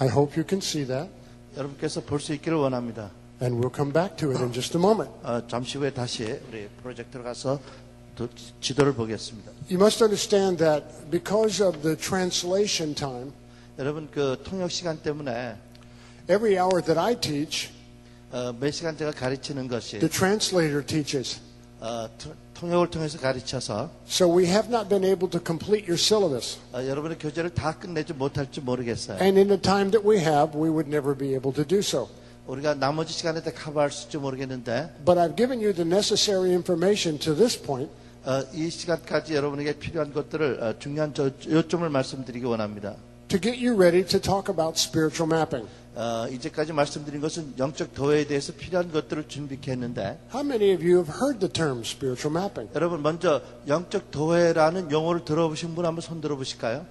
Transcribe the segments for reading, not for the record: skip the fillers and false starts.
I hope you can see that. 여러분께서 볼 수 있기를 원합니다. And we'll come back to it in just a moment. 잠시 후에 다시 우리 프로젝터로 가서 지도를 보겠습니다. You must understand that because of the translation time, 여러분 그 통역 시간 때문에 every hour that I teach, 몇 시간 제가 가르치는 것이 the translator teaches. 통역을 통해서 가르쳐서 So we have not been able to complete your syllabus. 여러분의 교재를 다 끝내지 못할지 모르겠어요. And in the time that we have, we would never be able to do so. 우리가 나머지 시간에 다 커버할 수 있을지 모르겠는데 But I've given you the necessary information to this point. 이 시간까지 여러분에게 필요한 것들을 중요한 요점을 말씀드리기 원합니다. To get you ready to talk about spiritual mapping. 이제까지 말씀드린 것은 영적 도회에 대해서 필요한 것들을 준비케 했는데 How many of you have heard the term spiritual mapping? 여러분 먼저 영적 도회라는 용어를 들어보신 분 한번 손 들어보실까요?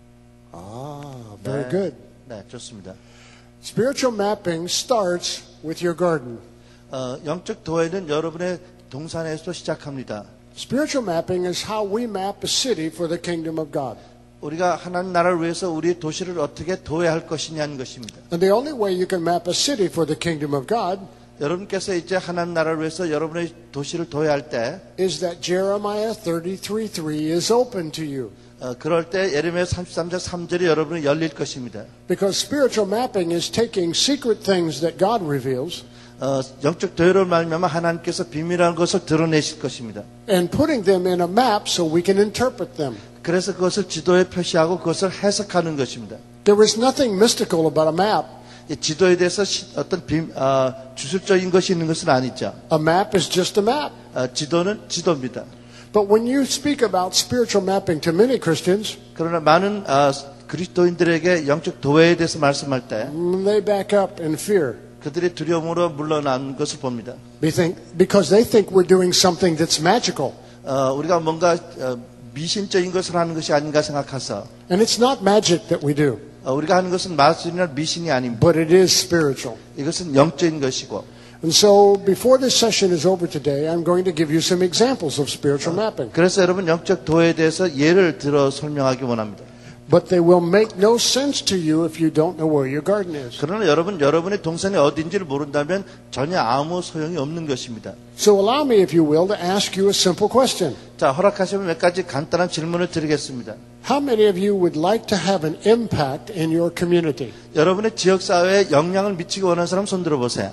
Very good. 네, 좋습니다. Spiritual mapping starts with your garden. 영적 도회는 여러분의 동산에서 시작합니다. Spiritual mapping is how we map a city for the kingdom of God. 우리가 하나님 나라를 위해서 우리의 도시를 어떻게 도회할 것이냐는 것입니다. And the only way you can map a city for the kingdom of God 여러분께서 이제 하나님 나라를 위해서 여러분의 도시를 도회할 때 is that Jeremiah 33:3 is open to you. 그럴 때 예레미야 33장 3절이 여러분이 열릴 것입니다. Because spiritual mapping is taking secret things that God reveals 영적 도회로 말미암아 하나님께서 비밀한 것을 드러내실 것입니다. and putting them in a map so we can interpret them. 그래서 그것을 지도에 표시하고 그것을 해석하는 것입니다. There is nothing mystical about a map. 이 지도에 대해서 어떤 주술적인 것이 있는 것은 아니죠. A map is just a map. 지도는 지도입니다. But when you speak about spiritual mapping to many Christians, 그러나 많은 그리스도인들에게 영적 도회에 대해서 말씀할 때 they back up in fear. 그들이 두려움으로 물러난 것을 봅니다. Because they think we're doing something that's magical. 우리가 뭔가 미신적인 것을 하는 것이 아닌가 생각해서 And it's not magic that we do, 우리가 하는 것은 마술이나 미신이 아닙니다. but it is spiritual. 이것은 영적인 것이고 And so before this session is over today, I'm going to give you some examples of spiritual mapping. 그래서 여러분 영적 도회에 대해서 예를 들어 설명하기 원합니다. But they will make no sense to you if you don't know where your garden is. 그러나 여러분의 동산이 어딘지를 모른다면 전혀 아무 소용이 없는 것입니다. So allow me, if you will, to ask you a simple question. 자, 허락하시면 몇 가지 간단한 질문을 드리겠습니다. How many of you would like to have an impact in your community? 여러분의 지역 사회에 영향을 미치기 원하는 사람 손 들어보세요.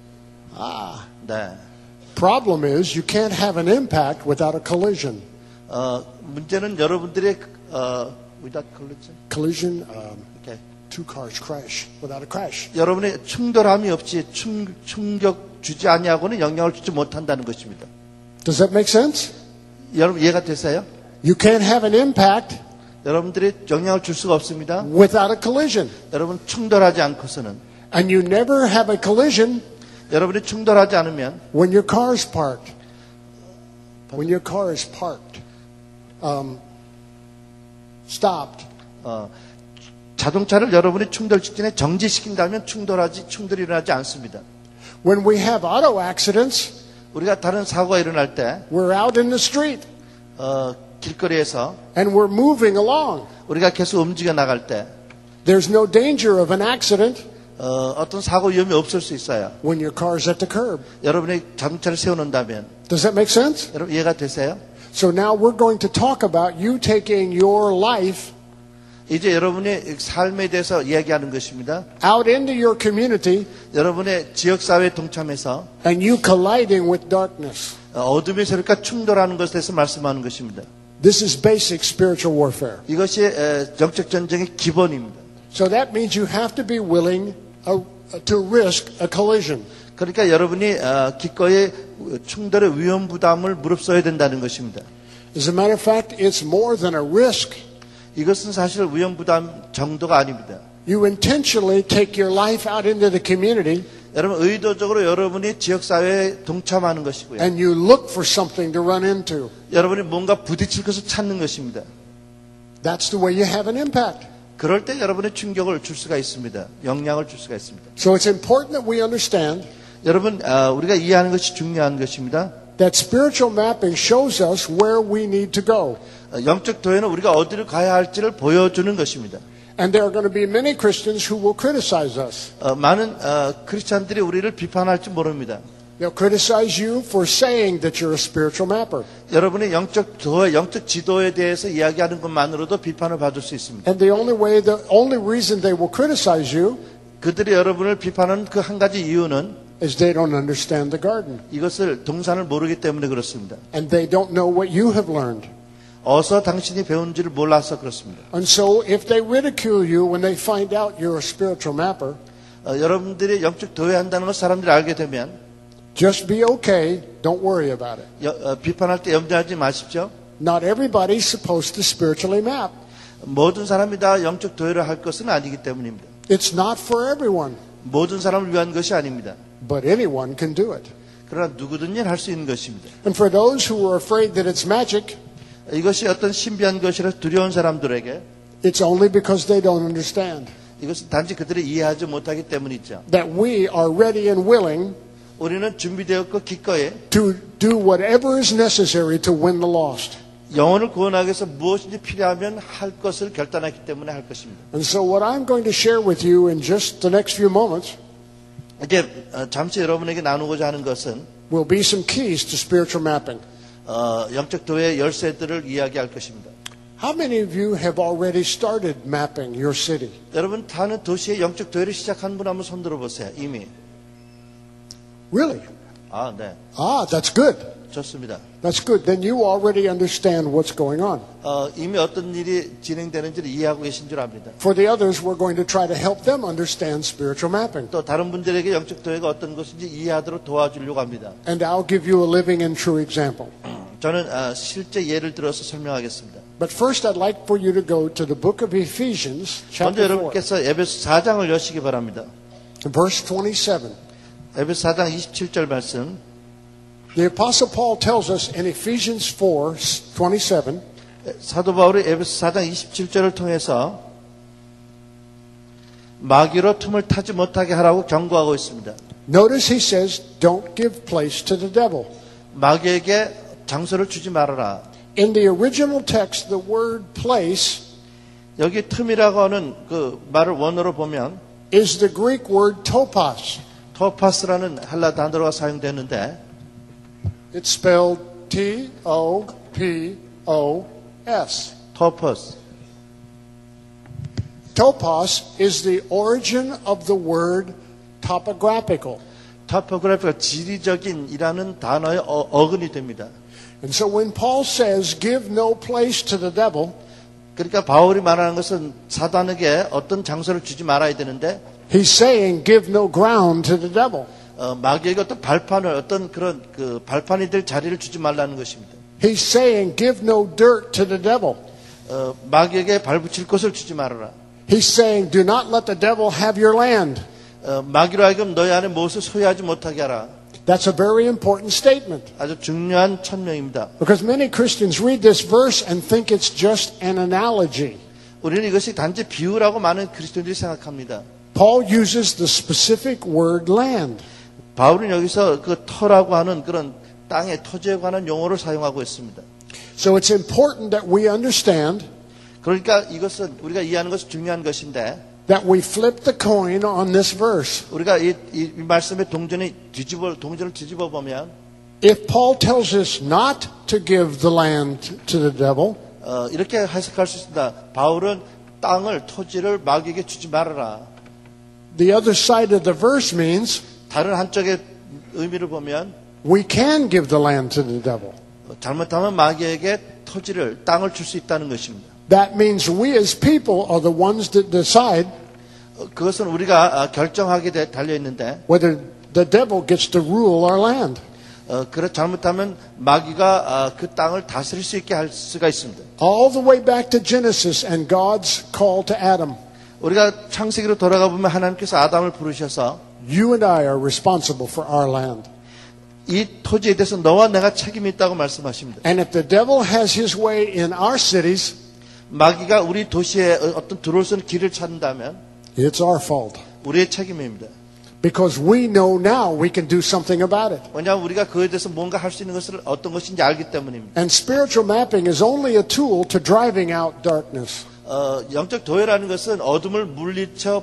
네. Problem is you can't have an impact without a collision. 문제는 여러분들의 without collision. Collision, Okay. two cars crash without a crash. 여러분의 충돌함이 없이 충격 주지 아니하고는 영향을 주지 못한다는 것입니다. Does that make sense? 여러분 이해가 되세요? You can't have an impact 여러분들이 영향을 줄 수가 없습니다. without a collision. 여러분 충돌하지 않고서는 And you never have a collision 여러분이 충돌하지 않으면 when your car is parked. When your car is parked, stopped. 자동차를 여러분이 충돌 직전에 정지시킨다면 충돌이 일어나지 않습니다. When we have auto accidents, 우리가 다른 사고가 일어날 때 we're out in the street 길거리에서 and we're moving along. 우리가 계속 움직여 나갈 때 There's no danger of an accident 어떤 사고 위험이 없을 수 있어요. when your car is at the curb. 여러분이 자동차를 세워놓는다면 Does that make sense? 여러분 이해가 되세요? So now we're going to talk about you taking your life 이제 여러분의 삶에 대해서 이야기하는 것입니다. out into your community 여러분의 지역사회에 동참해서 and you colliding with darkness. 어둠의 세력과 충돌하는 것에 대해서 말씀하는 것입니다. This is basic spiritual warfare. 이것이 영적 전쟁의 기본입니다. So that means you have to be willing to risk a collision. 그러니까 여러분이 기꺼이 충돌의 위험 부담을 무릅써야 된다는 것입니다. As a matter of fact, it's more than a risk. 이것은 사실 위험 부담 정도가 아닙니다. You intentionally take your life out into the community 여러분 의도적으로 여러분이 지역 사회에 동참하는 것이고요. and you look for something to run into. 여러분이 뭔가 부딪힐 것을 찾는 것입니다. That's the way you have an impact. 그럴 때 여러분의 충격을 줄 수가 있습니다. 영향을 줄 수가 있습니다. So it's important that we understand 여러분 우리가 이해하는 것이 중요한 것입니다. that spiritual mapping shows us where we need to go. 영적 도회는 우리가 어디를 가야 할지를 보여주는 것입니다. And there are going to be many Christians who will criticize us. 많은 크리스찬들이 우리를 비판할지 모릅니다. They'll criticize you for saying that you're a spiritual mapper. 여러분의 영적 지도에 대해서 이야기하는 것만으로도 비판을 받을 수 있습니다. And the only reason they will criticize you 그들이 여러분을 비판하는 그 한 가지 이유는 is they don't understand the garden. 이것을 동산을 모르기 때문에 그렇습니다. And they don't know what you have learned. 어서 당신이 배운지를 몰라서 그렇습니다. And so if they ridicule you when they find out you're a spiritual mapper, 여러분들이 영적 도회한다는 걸 사람들이 알게 되면 just be okay. Don't worry about it. 비판할 때 염려하지 마십시오. Not everybody's supposed to spiritually map. 모든 사람이 다 영적 도회를 할 것은 아니기 때문입니다. It's not for everyone, 모든 사람을 위한 것이 아닙니다. but anyone can do it. 그러나 누구든지 할 수 있는 것입니다. And for those who are afraid that it's magic, 이것이 어떤 신비한 것이라 두려운 사람들에게 it's only because they don't understand 이것은 단지 그들이 이해하지 못하기 때문이죠. that we are ready and willing 우리는 준비되었고 기꺼이 to do whatever is necessary to win the lost. 영혼을 구원하기 위해서 무엇인지 필요하면 할 것을 결단했기 때문에 할 것입니다. And so what I'm going to share with you in just the next few moments 이제 잠시 여러분에게 나누고자 하는 것은 will be some keys to spiritual mapping. 영적 도회의 열쇠들을 이야기할 것입니다. How many of you have already started mapping your city? 여러분 사는 도시의 영적 도회를 시작한 분 한번 손 들어보세요. 이미. Really? 네. That's good. 좋습니다. That's good. Then you already understand what's going on. 이미 어떤 일이 진행되는지를 이해하고 계신 줄 압니다. For the others, we're going to try to help them understand spiritual mapping. 또 다른 분들에게 영적 도회가 어떤 것인지 이해하도록 도와주려고 합니다. And I'll give you a living and true example. 저는 실제 예를 들어서 설명하겠습니다. But first, I'd like for you to go to the book of Ephesians, 먼저 chapter 4, 여러분께서 에베소 4장을 여시기 바랍니다. verse 27. 에베소 4장 27절 말씀. The Apostle Paul tells us in Ephesians 4:27, 사도 바울이 에베소 4장 27절을 통해서 마귀로 틈을 타지 못하게 하라고 경고하고 있습니다. notice he says, don't give place to the devil. 마귀에게 장소를 주지 말아라. In the original text, the word place 여기 틈이라고 하는 그 말을 원어로 보면 is the Greek word topos. 토파스라는 헬라 단어가 사용되는데 It's spelled T-O-P-O-S. 토퍼스. Topos is the origin of the word topographical. 토포그래피가 지리적인이라는 단어의 어근이 됩니다. And so when Paul says, give no place to the devil, 그러니까 바울이 말하는 것은 사단에게 어떤 장소를 주지 말아야 되는데 he's saying, give no ground to the devil. 마귀에게 어떤 발판을 어떤 그런 그 발판이 될 자리를 주지 말라는 것입니다. He's saying, give no dirt to the devil. 마귀에게 발붙일 것을 주지 말아라. He's saying, do not let the devil have your land. 마귀로 하여금 너희 안에 무엇을 소유하지 못하게 하라. That's a very important statement. 아주 중요한 천명입니다. Because many Christians read this verse and think it's just an analogy. 우리는 이것이 단지 비유라고 많은 그리스도인들이 생각합니다. Paul uses the specific word land. 바울은 여기서 그 터라고 하는 그런 땅의 토지에 관한 용어를 사용하고 있습니다. So it's important that we understand 그러니까 이것은 우리가 이해하는 것이 중요한 것인데 that we flip the coin on this verse. 우리가 이 말씀의 동전을 뒤집어 보면 If Paul tells us not to give the land to the devil, 이렇게 해석할 수 있습니다. 바울은 땅을 토지를 마귀에게 주지 말아라. the other side of the verse means 다른 한쪽의 의미를 보면 we can give the land to the devil. 잘못하면 마귀에게 토지를 땅을 줄 수 있다는 것입니다. That means we as people are the ones that decide 그것은 우리가 결정하게 달려 있는데 whether the devil gets to rule our land. 그래 잘못하면 마귀가 그 땅을 다스릴 수 있게 할 수가 있습니다. All the way back to Genesis and God's call to Adam. 우리가 창세기로 돌아가 보면 하나님께서 아담을 부르셔서 You and I are responsible for our land. 이 토지에 대해서 너와 내가 책임이 있다고 말씀하십니다. And if the devil has his way in our cities, 마귀가 우리 도시에 어떤 들어올 수 있는 길을 찾는다면 it's our fault. 우리의 책임입니다. Because we know now we can do something about it. 왜냐하면 우리가 그에 대해서 뭔가 할 수 있는 것을 어떤 것인지 알기 때문입니다. And spiritual mapping is only a tool to driving out darkness. 영적 도회라는 것은 어둠을 물리쳐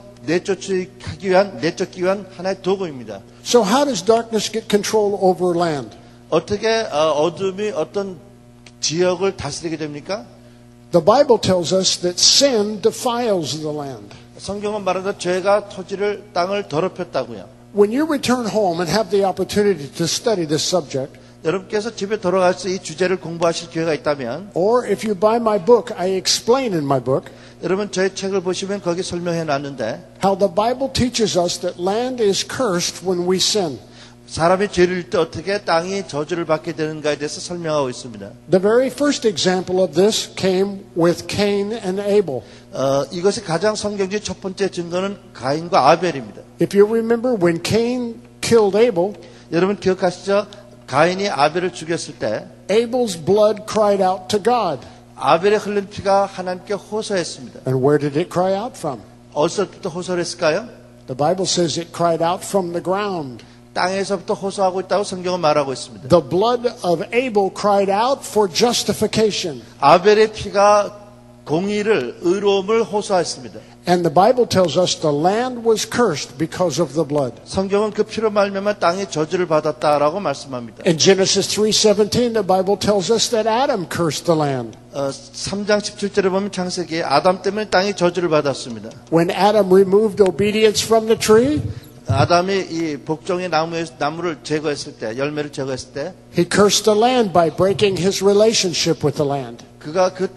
내쫓기 위한 하나의 도구입니다. So how does darkness get control over land? 어떻게 어둠이 어떤 지역을 다스리게 됩니까? The Bible tells us that sin defiles the land. 성경은 말하다 죄가 땅을 더럽혔다고요. When you return home and have the opportunity to study this subject, 여러분께서 집에 돌아가서 이 주제를 공부하실 기회가 있다면, or if you buy my book, I explain in my book 여러분 저의 책을 보시면 거기 설명해 놨는데 how the Bible teaches us that land is cursed when we sin. 사람이 죄를 질 때 어떻게 땅이 저주를 받게 되는가에 대해서 설명하고 있습니다. The very first example of this came with Cain and Abel. 이것이 가장 성경적 첫 번째 증거는 가인과 아벨입니다. If you remember when Cain killed Abel, 여러분 기억하시죠? 가인이 아벨을 죽였을 때 Abel's blood cried out to God. 아벨의 흘린 피가 하나님께 호소했습니다. And where did it cry out from? 어디서부터 호소를 했을까요? The Bible says it cried out from the ground. 땅에서부터 호소하고 있다고 성경은 말하고 있습니다. The blood of Abel cried out for justification. 아벨의 피가 공의를, 의로움을 호소했습니다. And the Bible tells us the land was cursed because of the blood. 성경은 그 피로 말미암아 땅이 저주를 받았다라고 말씀합니다. In Genesis 3:17, the Bible tells us that Adam cursed the land. 3장 17절에 보면 창세기에 아담 때문에 땅이 저주를 받았습니다. When Adam removed obedience from the tree, 아담이 이 복종의 나무를 제거했을 때, 열매를 제거했을 때, he cursed the land by breaking his relationship with the land. 그가 그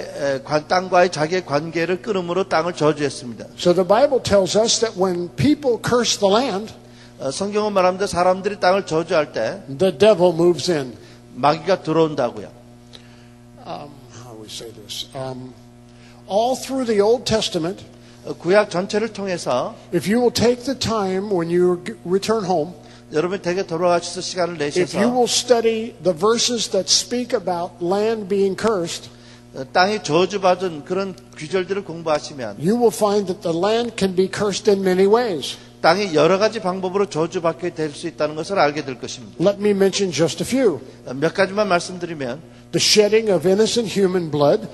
땅과의 자기의 관계를 끊음으로 땅을 저주했습니다. So the Bible tells us that when people curse the land, 성경은 말합니다. 사람들이 땅을 저주할 때 the devil moves in. 마귀가 들어온다고요. How do we say this? All through the Old Testament, 구약 전체를 통해서 if you will take the time when you return home, 여러분 댁에 돌아가셔서 시간을 if you 내셔서 will study the verses that speak about land being cursed, 땅이 저주받은 그런 귀절들을 공부하시면 you will find that the land can be cursed in many ways. 땅이 여러 가지 방법으로 저주받게 될 수 있다는 것을 알게 될 것입니다. Let me mention just a few. 몇 가지만 말씀드리면 The shedding of innocent human blood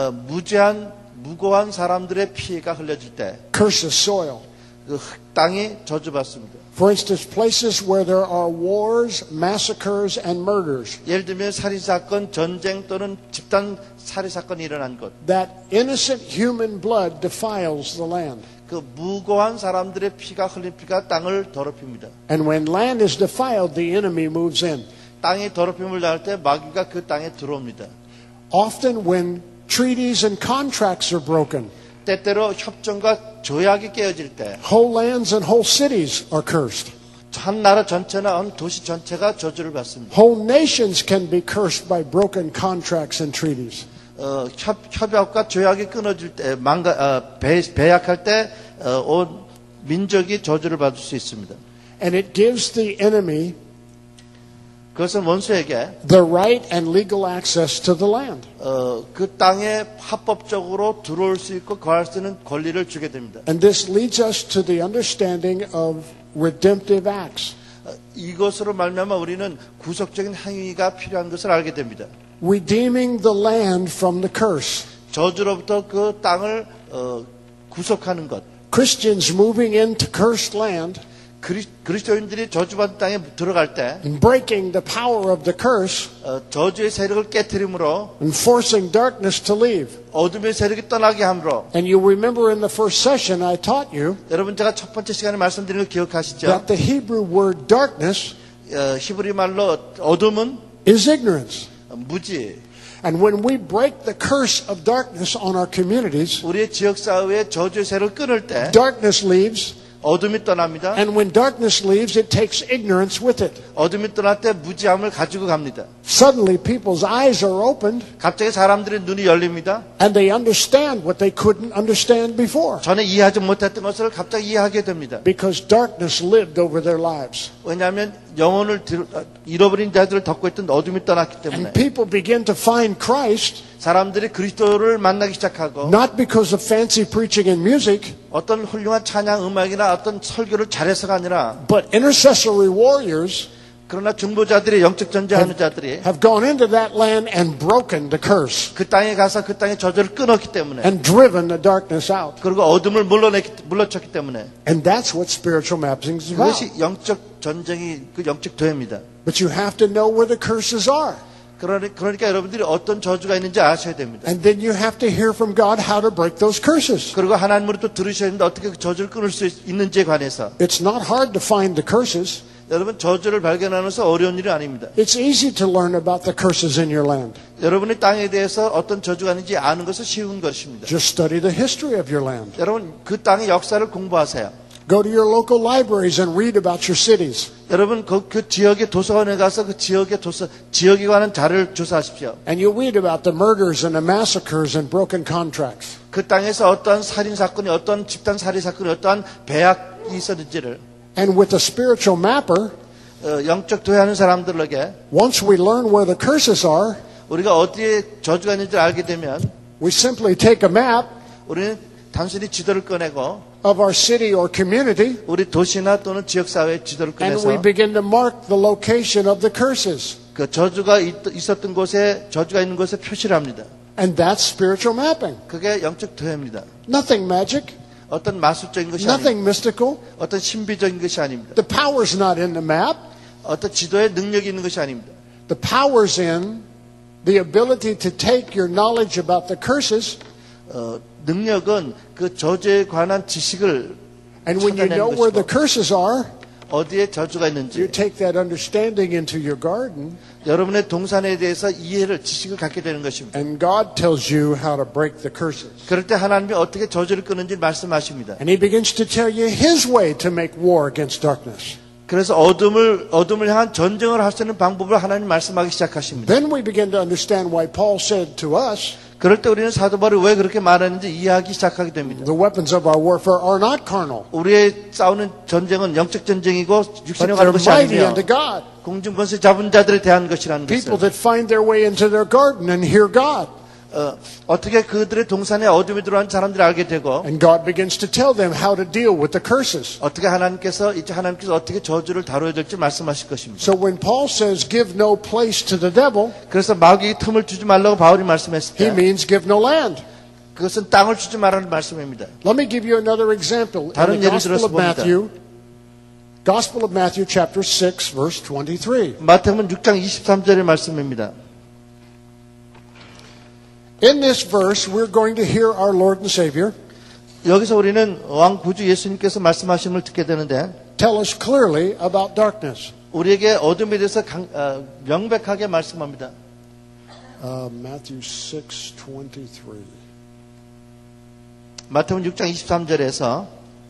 무고한 사람들의 피가 흘려질 때 curses soil. 그 땅이 저주받습니다. For instance, places where there are wars, massacres, and murders. 예를 들면 살인사건, 전쟁 또는 집단 살인사건이 일어난 곳. That innocent human blood defiles the land. 그 무고한 사람들의 피가 흘린 피가 땅을 더럽힙니다. And when land is defiled, the enemy moves in. 땅이 더럽힘을 당할 때 마귀가 그 땅에 들어옵니다. Often when treaties and contracts are broken, 때때로 협정과 조약이 깨어질 때 whole lands and whole cities are cursed. 한 나라 전체나 한 도시 전체가 저주를 받습니다. Whole nations can be cursed by broken contracts and treaties. 협약과 조약이 끊어질 때, 배약할 때, 온 민족이 저주를 받을 수 있습니다. And it gives the enemy 그것은 원수에게 the right and legal access to the land. 그 땅에 합법적으로 들어올 수 있고 거할 수 있는 권리를 주게 됩니다. And this leads us to the understanding of redemptive acts. 이것으로 말미암아 우리는 구속적인 행위가 필요한 것을 알게 됩니다. Redeeming the land from the curse. 저주로부터 그 땅을 구속하는 것. Christians moving into cursed land 그리스도인들이 저주받은 땅에 들어갈 때 and breaking the power of the curse 저주의 세력을 깨트림으로 and forcing darkness to leave. 어둠의 세력이 떠나게 함으로 And you remember in the first session I taught you 여러분 제가 첫 번째 시간에 말씀드린 거 기억하시죠? that the Hebrew word darkness 히브리 말로 어둠은 is ignorance. 무지. And when we break the curse of darkness on our communities, 우리의 지역사회의 저주의 세력을 끊을 때 darkness leaves. 어둠이 떠납니다. And when darkness leaves, it takes ignorance with it. 어둠이 떠날 때 무지함을 가지고 갑니다. Suddenly, people's eyes are opened, 갑자기 사람들의 눈이 열립니다. and they understand what they couldn't understand before. 전에 이해하지 못했던 것을 갑자기 이해하게 됩니다. Because darkness lived over their lives. 왜냐하면 영혼을 잃어버린 자들을 덮고 있던 어둠이 떠났기 때문에. And people begin to find Christ, 사람들이 그리스도를 만나기 시작하고 not because of fancy preaching and music, 어떤 훌륭한 찬양 음악이나 어떤 설교를 잘해서가 아니라 but intercessory warriors 그러나 중보자들이 영적 전쟁하는 자들이 have gone into that land and broken the curse 그 땅에 가서 그 땅의 저주를 끊었기 때문에 and driven the darkness out. 그리고 어둠을 물러쳤기 때문에 And that's what spiritual mapping is about. 그것이 영적 전쟁이 그 영적 도회입니다. But you have to know where the curses are. 그러니까 여러분들이 어떤 저주가 있는지 아셔야 됩니다. And then you have to hear from God how to break those curses. 그리고 하나님으로부터 들으셔야 되는데 어떻게 그 저주를 끊을 수 있는지에 관해서 It's not hard to find the curses. 여러분 저주를 발견하는 것은 어려운 일이 아닙니다. It's easy to learn about the curses in your land. 여러분의 땅에 대해서 어떤 저주가 있는지 아는 것은 쉬운 것입니다. Just study the history of your land. 여러분 그 땅의 역사를 공부하세요. Go to your local libraries and read about your cities. 여러분 그 지역의 도서관에 가서 그 지역에 관한 자료를 조사하십시오. And you read about the murders and the massacres and broken contracts. 그 땅에서 어떠한 살인 사건이 어떠한 집단 살인 사건이 어떠한 배약이 있었는지를 And with a spiritual mapper, 영적 도회하는 사람들에게 once we learn where the curses are, 우리가 어디에 저주가 있는지를 알게 되면 we simply take a map 우리는 단순히 지도를 꺼내고 of our city or community 우리 도시나 또는 지역사회의 지도를 and we 꺼내서 begin to mark the location of the curses. 그 저주가 있었던 곳에 저주가 있는 곳에 표시를 합니다. And that's spiritual mapping. 그게 영적 도회입니다. Nothing magic, 어떤 마술적인 것이 아닙니다. nothing mystical. 어떤 신비적인 것이 아닙니다. The power's not in the map. 어떤 지도에 능력이 있는 것이 아닙니다. The power's in the ability to take your knowledge about the curses, 능력은 그 저주에 관한 지식을 and when you know 찾아내는 where the 것이고 curses are, 어디에 저주가 you 있는지 take that understanding into your garden, 여러분의 동산에 대해서 지식을 갖게 되는 것입니다. and God tells you how to break the curses. 그럴 때 하나님이 어떻게 저주를 끊는지 말씀하십니다. And He begins to tell you His way to make war against darkness. 그래서 어둠을 향한 전쟁을 할 수 있는 방법을 하나님 말씀하기 시작하십니다. Then we begin to understand why Paul said to us, 그럴 때 우리는 사도 바울이 왜 그렇게 말하는지 이해하기 시작하게 됩니다. the weapons of our warfare are not carnal, 우리의 싸우는 전쟁은 영적 전쟁이고 but 육신에 they're 관한 것이 mighty 아니며 unto God. 공중권세 잡은 자들에 대한 것이라는 People 것을 that find their way into their garden and hear God. 어떻게 그들의 동산에 어둠이 들어간 사람들이 알게 되고 And God begins to tell them how to deal with the curses. 어떻게 하나님께서 어떻게 저주를 다뤄야 될지 말씀하실 것입니다. So when Paul says give no place to the devil, 그래서 마귀에게 틈을 주지 말라고 바울이 말씀했을 he 때 means give no land. 그것은 땅을 주지 말라는 말씀입니다. Let me give you another example. In 다른 the 예를 Gospel 들어서 of 봅니다. Gospel of Matthew chapter 6 verse 23. 마태복음 6장 23절의 말씀입니다. In this verse we're going to hear our Lord and Savior 여기서 우리는 왕 구주 예수님께서 말씀하심을 듣게 되는데 tell us clearly about darkness. 우리에게 어둠에 대해서 명백하게 말씀합니다. Matthew 6:23. 마태복음 6장 23절에서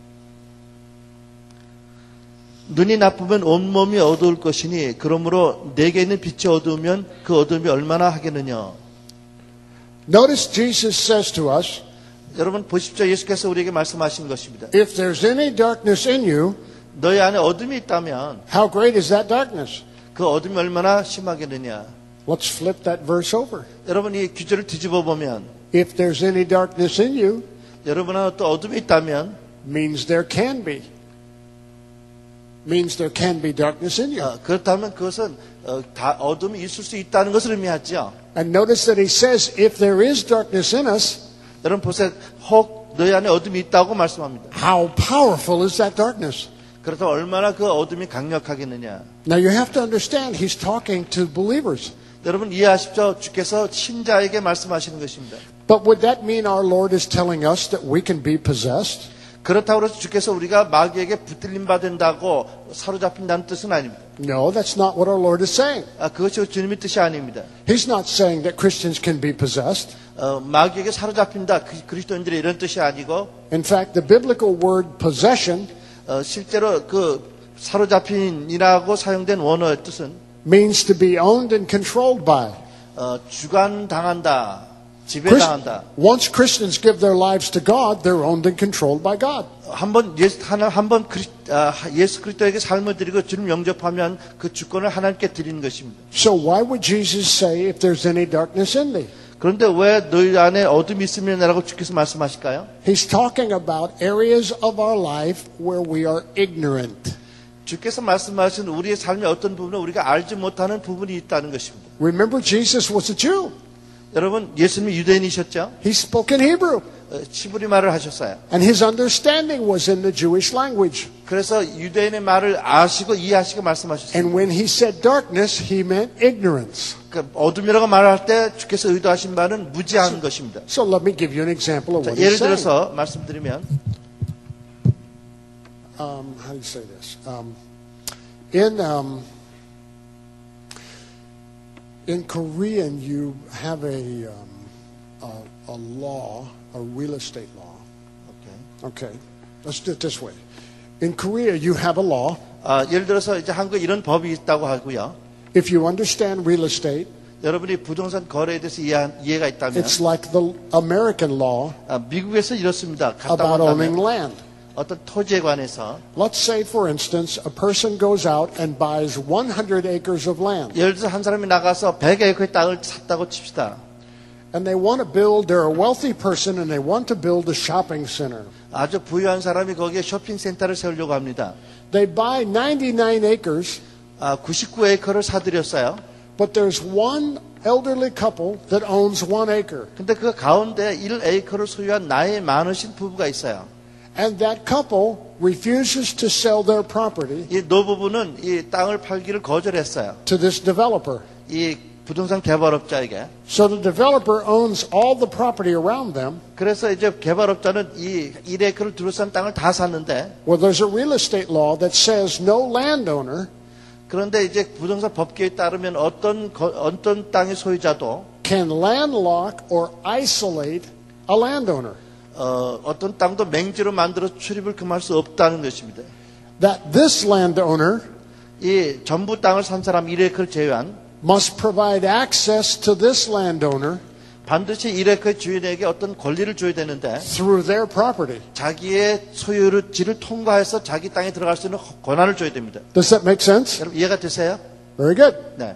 눈이 나쁘면 온몸이 어두울 것이니 그러므로 내게 있는 빛이 어두우면 그 어둠이 얼마나 하겠느냐. Notice Jesus says to us, 여러분 보십시오. 예수께서 우리에게 말씀하신 것입니다. if there's any darkness in you, 너희 안에 어둠이 있다면 how great is that darkness? 그 어둠이 얼마나 심하겠느냐. Let's flip that verse over. 여러분 이 구절을 뒤집어 보면 If there's any darkness in you, 여러분 안에 또 어둠이 있다면 means there can be. Means there can be darkness in you. 그렇다면 그것은 다 어둠이 있을 수 있다는 것을 의미하죠. And notice that he says, if there is darkness in us, 여러분 보세요. 혹 너희 안에 어둠이 있다고 말씀합니다. how powerful is that darkness? 그렇다면 얼마나 그 어둠이 강력하겠느냐. Now you have to understand, he's talking to believers. 여러분 이해하십시오. 주께서 신자에게 말씀하시는 것입니다. But would that mean our Lord is telling us that we can be possessed? 그렇다고 해서 주께서 우리가 마귀에게 붙들림 받는다고 사로잡힌다는 뜻은 아닙니다. No, that's not what our Lord is saying. 그것이 주님의 뜻이 아닙니다. He's not saying that Christians can be possessed. 마귀에게 사로잡힌다. 그리스도인들의 이런 뜻이 아니고 In fact, the biblical word possession 실제로 그 사로잡힌이라고 사용된 원어의 뜻은 means to be owned and controlled by. 주관당한다. 지배당한다. Once Christians give their lives to God, they're owned and controlled by God. 한번 예수 그리스도에게 삶을 드리고 주님 영접하면 그 주권을 하나님께 드리는 것입니다. So why would Jesus say, if there's any darkness in thee? 그런데 왜 너희 안에 어둠이 있으면이라고 주께서 말씀하실까요? He's talking about areas of our life where we are ignorant. 주께서 말씀하신 우리의 삶의 어떤 부분은 우리가 알지 못하는 부분이 있다는 것입니다. Remember, Jesus was a Jew. 여러분, 예수님이 유대인이셨죠? He spoke in Hebrew. 히브리 말을 하셨어요. And his understanding was in the Jewish language. 그래서 유대인의 말을 아시고 이해하시고 말씀하셨어요. And when he said darkness, he meant ignorance. 그러니까 어둠이라고 말할 때 주께서 의도하신 말은 무지한 것입니다. So let me give you an example of 자, what 예를 he's saying. 들어서 말씀드리면 How do you say this? In Korean, you have a law, a real estate law. Okay, let's do it this way. In Korea, you have a law. 예를 들어서 이제 한국에 이런 법이 있다고 하고요. If you understand real estate, 여러분이 부동산 거래에 대해서 이해가 있다면 it's like the American law 미국에서 이렇습니다. 갔다 about owning 온다면 land. 어떤 토지에 관해서 Let's say, for instance, a person goes out and buys 100 acres of land. 예를 들어서 한 사람이 나가서 100에이커의 땅을 샀다고 칩시다. And they want to build, they're a wealthy person and they want to build a shopping center. 아주 부유한 사람이 거기에 쇼핑센터를 세우려고 합니다. They buy 99 acres, 99에이커를 사들였어요. but there's one elderly couple that owns 1 acre. 근데 그 가운데 1에이커를 소유한 나이 많으신 부부가 있어요. And that couple refuses to sell their property 이 노부부는 이 땅을 팔기를 거절했어요. to this developer. 이 부동산 개발업자에게. So the developer owns all the property around them. 그래서 이제 개발업자는 이 1에이커를 둘러싼 땅을 다 샀는데 Well, there's a real estate law that says no landowner 그런데 이제 부동산 법규에 따르면 어떤 땅의 소유자도 can landlock or isolate a landowner. 어떤 땅도 맹지로 만들어 출입을 금할 수 없다는 것입니다. That this landowner 이 전부 땅을 산 사람 1에이커를 제외한 must provide access to this landowner 반드시 1에이커의 주인에게 어떤 권리를 줘야 되는데 through their property. 자기의 소유지를 통과해서 자기 땅에 들어갈 수 있는 권한을 줘야 됩니다. Does that make sense? 여러분 이해가 되세요? Very good. 네.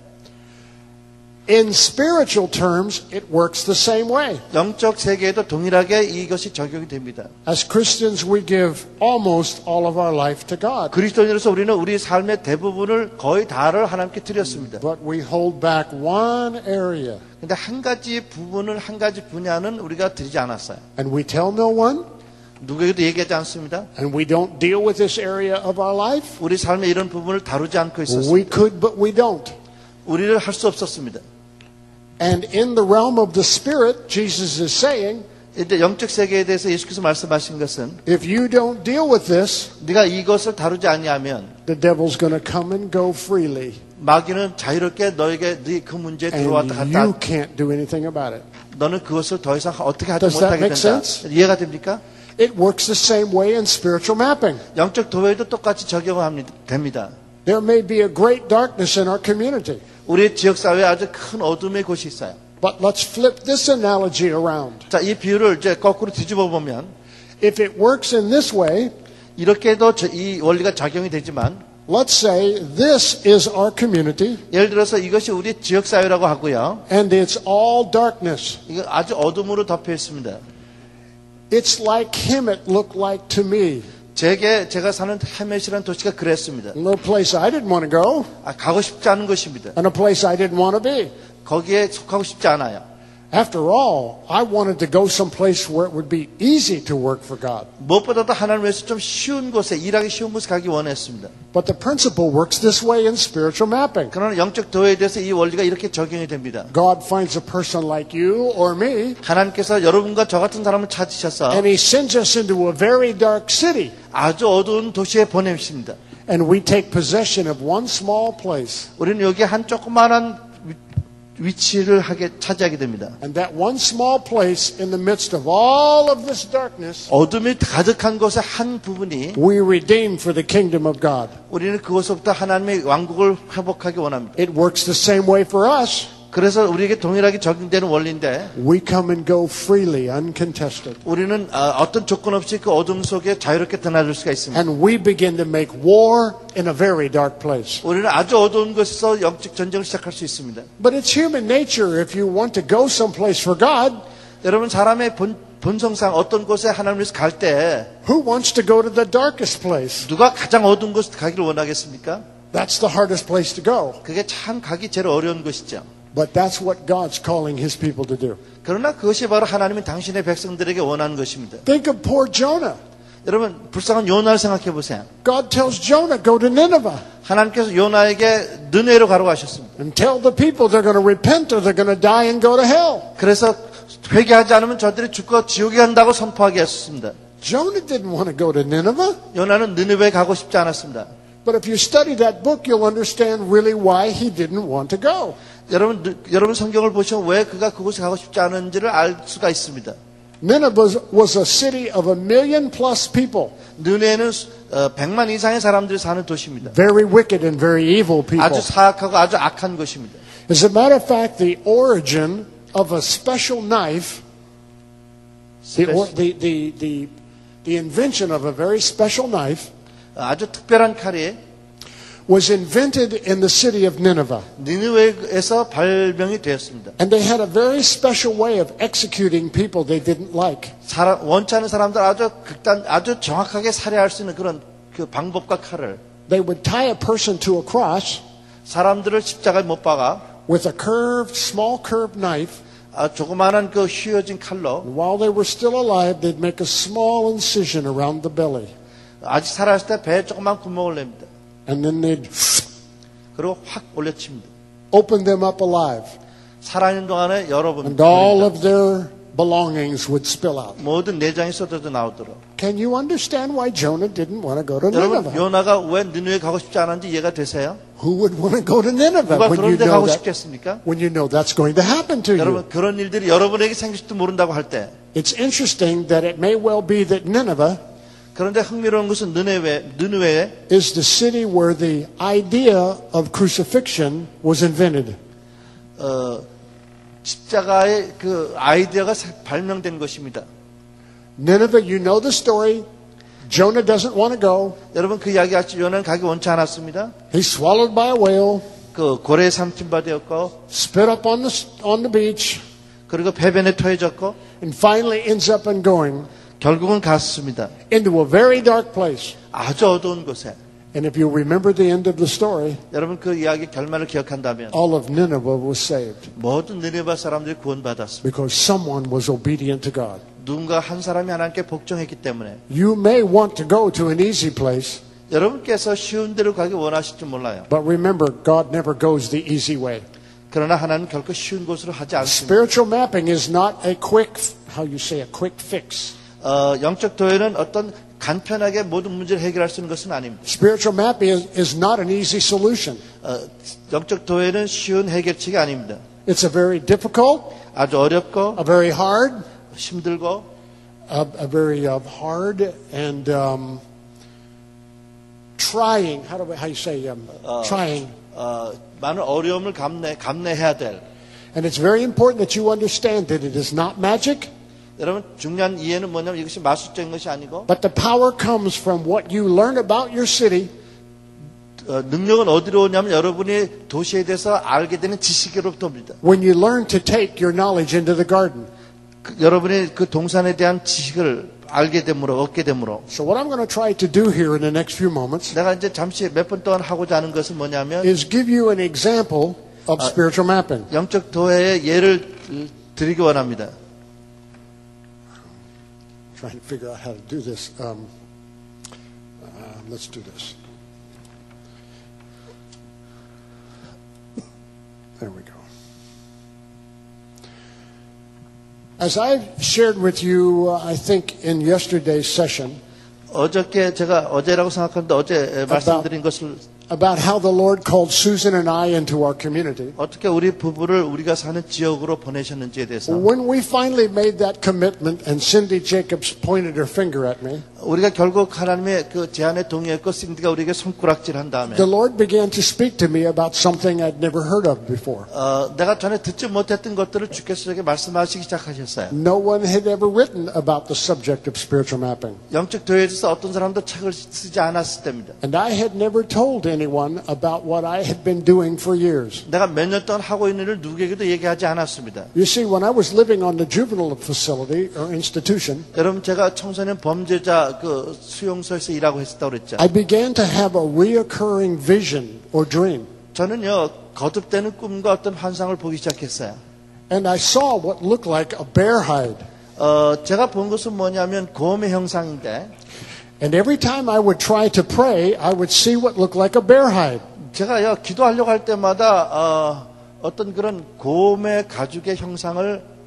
In spiritual terms, it works the same way. 영적 세계에도 동일하게 이것이 적용이 됩니다. As Christians, we give almost all of our life to God. 그리스도인으로서 우리는 우리 삶의 대부분을 거의 다를 하나님께 드렸습니다. But we hold back one area. 근데 한 가지 부분을 한 가지 분야는 우리가 드리지 않았어요. And we tell no one, 누구에게도 얘기하지 않습니다. and we don't deal with this area of our life. 우리 삶의 이런 부분을 다루지 않고 있었습니다. We could, but we don't. 우리를 할 수 없었습니다. And in the realm of the Spirit, Jesus is saying, 이제 영적 세계에 대해서 예수께서 말씀하신 것은 if you don't deal with this, 네가 이것을 다루지 않냐면 the devil's going to come and go freely. 마귀는 자유롭게 너에게 그 문제에 들어왔다 And 갔다. you can't do anything about it. 너는 그것을 더 이상 어떻게 하지 Does that 못하게 make 된다. sense? 이해가 됩니까? It works the same way in spiritual mapping. 영적 도회도 똑같이 됩니다. There may be a great darkness in our community. 우리 지역사회에 아주 큰 어둠의 곳이 있어요. But let's flip this analogy around. 자, 이 비유를 이제 거꾸로 뒤집어 보면 If it works in this way, 이렇게도 이 원리가 작용이 되지만 let's say this is our community 예를 들어서 이것이 우리 지역사회라고 하고요. and it's all darkness. 이거 아주 어둠으로 덮여 있습니다. It's like Hemet looked like to me. 제가 사는 헤멧이라는 도시가 그랬습니다. No place I didn't want to go 가고 싶지 않은 곳입니다. and a place I didn't want to be. 거기에 속하고 싶지 않아요. After all, I wanted to go someplace where it would be easy to work for God. 무엇보다도 하나님을 위해서 좀 쉬운 곳에 일하기 쉬운 곳에 가기 원했습니다. But the principle works this way in spiritual mapping. 그러나 영적 도회에 대해서 이 원리가 이렇게 적용이 됩니다. God finds a person like you or me 하나님께서 여러분과 저 같은 사람을 찾으셔서 and He sends us into a very dark city. 아주 어두운 도시에 보내십니다. And we take possession of one small place. 우리는 여기 한 조그마한 위치를 차지하게 됩니다. And that one small place in the midst of all of this darkness, 어둠이 가득한 곳의 한 부분이 we redeem for the kingdom of God. 우리는 그곳부터 하나님의 왕국을 회복하기 원합니다. It works the same way for us. 그래서 우리에게 동일하게 적용되는 원리인데 We come and go freely, uncontested. 우리는 어떤 조건 없이 그 어둠 속에 자유롭게 드나들 수가 있습니다. And we begin to make war in a very dark place. 우리는 아주 어두운 곳에서 영적 전쟁을 시작할 수 있습니다. But it's human nature if you want to go someplace for God, 여러분 사람의 본성상 어떤 곳에 하나님께서 갈 때 Who wants to go to the darkest place? 누가 가장 어두운 곳에 가기를 원하겠습니까? That's the hardest place to go. 그게 참 가기 제일 어려운 곳이죠. But that's what God's calling His people to do. 그러나 그것이 바로 하나님이 당신의 백성들에게 원하는 것입니다. Think of poor Jonah. 여러분 불쌍한 요나를 생각해 보세요. God tells Jonah, go to Nineveh 하나님께서 요나에게 느네로 가라고 하셨습니다. and tell the people they're going to repent or they're going to die and go to hell. 그래서 회개하지 않으면 저들이 죽고 지옥에 간다고 선포하게 했습니다. Jonah didn't want to go to Nineveh. 요나는 느네베에 가고 싶지 않았습니다. But if you study that book, you'll understand really why he didn't want to go. 여러분 성경을 보시면 왜 그가 그곳에 가고 싶지 않은지를 알 수가 있습니다. Nineveh was a city of 1,000,000 plus people. 느네는 100만 이상의 사람들이 사는 도시입니다. Very wicked and very evil people. 아주 사악하고 아주 악한 곳입니다. As a matter of fact, the origin of a special knife, the invention of a very special knife, 아주 특별한 칼이 was invented in the city of Nineveh. 니느웨에서 발명이 되었습니다. And they had a very special way of executing people they didn't like. 원치 않은 사람들 아주 정확하게 살해할 수 있는 그런 그 방법과 칼을 They would tie a person to a cross 사람들을 십자가에 못 박아 with a small curved knife. 조그마한 그 휘어진 칼로 And while they were still alive, they'd make a small incision around the belly. 아직 살아있을 때 배에 조그만 구멍을 냅니다. And then they'd 그리고 확 올려칩니다. open them up alive. 살아있는 동안에 여러분 And all of their belongings would spill out. 모든 내장이 쏟아져 나오도록. Can you understand why Jonah didn't want to go to 여러분 Nineveh? 요나가 왜 느느웨에 가고 싶지 않은지 이해가 되세요? Who would want to go to Nineveh 누가 when 그런 you 데 know 가고 that? 싶겠습니까? When you know that's going to happen to you. 여러분 그런 일들이 여러분에게 생길지도 모른다고 할 때 It's interesting that it may well be that Nineveh 그런데 흥미로운 것은 느느웨에 is the city where the idea of crucifixion was invented. 십자가의 그 아이디어가 발명된 것입니다. Nineveh, you know the story. Jonah doesn't want to go. 여러분 그 이야기 아시죠? 요나는 가기 원치 않았습니다. He's swallowed by a whale, 그 고래에 삼킨바 되었고 spit up on the beach, 그리고 배변에 토해졌고 and finally ends up in going 결국은 갔습니다. into a very dark place. 아주 어두운 곳에. And if you remember the end of the story, 여러분 그 이야기 결말을 기억한다면 all of Nineveh was saved 모든 느네바 사람들이 구원받았습니다. because someone was obedient to God. 누군가 한 사람이 하나님께 복종했기 때문에 You may want to go to an easy place, 여러분께서 쉬운 데로 가기 원하실지 몰라요. but remember, God never goes the easy way. 그러나 하나님 결코 쉬운 곳으로 하지 않습니다. Spiritual mapping is not a quick, how you say, a quick fix. 영적 도회는 어떤 간편하게 모든 문제를 해결할 수 있는 것은 아닙니다. Spiritual mapping is not an easy solution. 영적 도회는 쉬운 해결책이 아닙니다. It's a very difficult, 아주 어렵고 a very hard, 힘들고 a very hard and trying. How you say trying? 많은 어려움을 감내해야 될. And it's very important that you understand that it is not magic, 여러분 중요한 이해는 뭐냐면 이것이 마술적인 것이 아니고 but the power comes from what you learn about your city 능력은 어디로 오냐면 여러분이 도시에 대해서 알게 되는 지식으로부터 옵니다. when you learn to take your knowledge into the garden. 여러분이 그 동산에 대한 지식을 알게 됨으로 얻게 됨으로. So what I'm going to try to do here in the next few moments 내가 이제 잠시 몇 분 동안 하고자 하는 것은 뭐냐면 is give you an example of spiritual mapping. 영적 도회의 예를 드리기 원합니다. Trying to figure out how to do this. Let's do this. There we go. As I shared with you, I think in yesterday's session, 어저께 제가 어제라고 생각하는데 어제 말씀드린 것을 about how the Lord called Susan and I into our community. 어떻게 우리 부부를 우리가 사는 지역으로 보내셨는지에 대해서 When we finally made that commitment and Cindy Jacobs pointed her finger at me, 우리가 결국 하나님의 그 제안에 동의했고 신디가 우리에게 손가락질한 다음에 the Lord began to speak to me about something I'd never heard of before. 내가 전에 듣지 못했던 것들을 주께서 저에게 말씀하시기 시작하셨어요. No one had ever written about the subject of spiritual mapping. 영적 도회에서 어떤 사람도 책을 쓰지 않았을 때입니다. And I had never told anyone about what I had been doing for years. 내가 몇 년 동안 하고 있는 일을 누구에게도 얘기하지 않았습니다. You see, when I was living on the juvenile facility or institution, 여러분 제가 청소년 범죄자 그 수용소에서 일하고 했었다고 그랬죠. I began to have a reoccurring vision or dream. 저는요 거듭되는 꿈과 어떤 환상을 보기 시작했어요. And I saw what looked like a bear hide. 제가 본 것은 뭐냐면 곰의 형상인데 And every time I would try to pray, I would see what looked like a bear hide. 제가요 기도하려고 할 때마다 어떤 그런 곰의 가죽의 형상을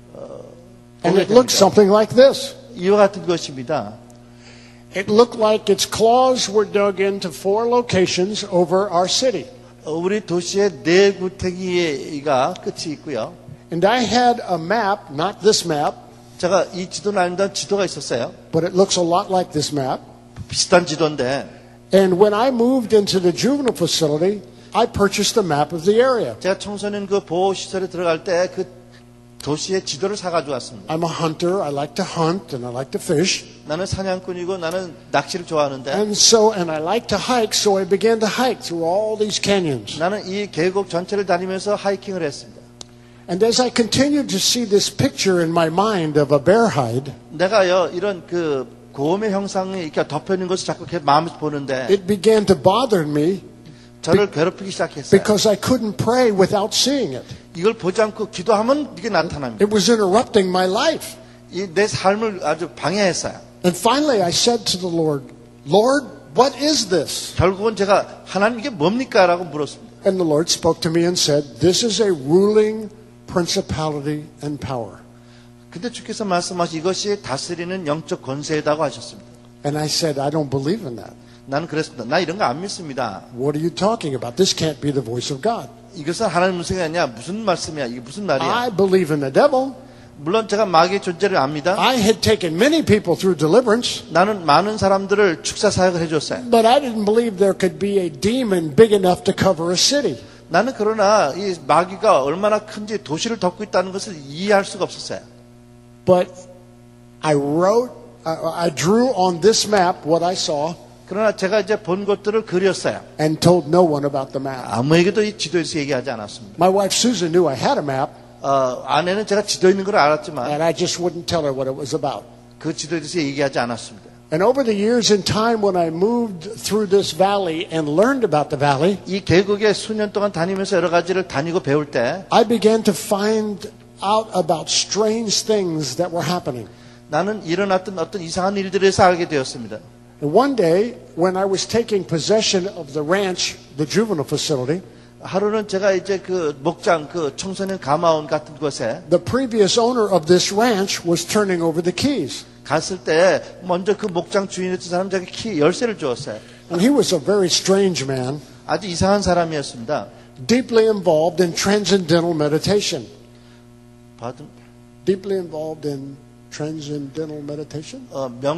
And 보게 it looked 됩니다. something like this. 이와 같은 것입니다. It looked like its claws were dug into 4 locations over our city. 우리 도시의 네 구태기가 끝이 있고요. And I had a map, not this map, 제가 이 지도는 아닌데 지도가 있었어요. but it looks a lot like this map. 비슷한 지도인데 And when I moved into the juvenile facility, I purchased a map of the area. 제가 청소년 그 보호 시설에 들어갈 때 그 도시의 지도를 사가지고 왔습니다. I'm a hunter. I like to hunt and I like to fish. 나는 사냥꾼이고 나는 낚시를 좋아하는데 And I like to hike, so I began to hike through all these canyons. 나는 이 계곡 전체를 다니면서 하이킹을 했습니다. And as I continued to see this picture in my mind of a bear hide, 내가요 이런 그 곰의 형상이 이렇게 덮여 있는 것을 자꾸 이렇게 마음에서 보는데 it began to bother me 저를 괴롭히기 시작했어요. because I couldn't pray without seeing it. 이걸 보지 않고 기도하면 이게 나타납니다. It was interrupting my life. 이 내 삶을 아주 방해했어요. And finally I said to the Lord, Lord, what is this? 결국은 제가 하나님 이게 뭡니까? 라고 물었습니다. And the Lord spoke to me and said, this is a ruling principality and power. 근데 주께서 말씀하신 이것이 다스리는 영적 권세다고 하셨습니다. And I said, I don't believe in that. 나는 그랬습니다. 나 이런 거 안 믿습니다. What are you talking about? This can't be the voice of God. 이것은 하나님 음성이 아니야. 무슨 말씀이야? 이게 무슨 말이야? I believe in the devil. 물론 제가 마귀의 존재를 압니다. I had taken many people through deliverance, 나는 많은 사람들을 축사 사역을 해줬어요. but I didn't believe there could be a demon big enough to cover a city. 나는 그러나 이 마귀가 얼마나 큰지 도시를 덮고 있다는 것을 이해할 수가 없었어요. But I drew on this map what I saw 그러나 제가 이제 본 것들을 그렸어요. and told no one about the map. 아무에게도 이 지도에서 얘기하지 않았습니다. My wife Susan knew I had a map, 아내는 제가 지도 있는 걸 알았지만 and I just wouldn't tell her what it was about. 그 지도에 대해서 얘기하지 않았습니다. And over the years in time when I moved through this valley and learned about the valley, 이 계곡에 수년 동안 다니면서 여러 가지를 다니고 배울 때 I began to find out about strange things that were happening. 나는 일어났던 어떤 이상한 일들에서 알게 되었습니다. And one day, when I was taking possession of the ranch, the juvenile facility, 하루는 제가 이제 그 목장, 그 청소년 가마원 같은 곳에 the previous owner of this ranch was turning over the keys. 갔을 때 먼저 그 목장 주인이었던 사람에게 키 열쇠를 주었어요. And he was a very strange man, 아주 이상한 사람이었습니다. deeply involved in transcendental meditation. 받은 Deeply involved in transcendental meditation?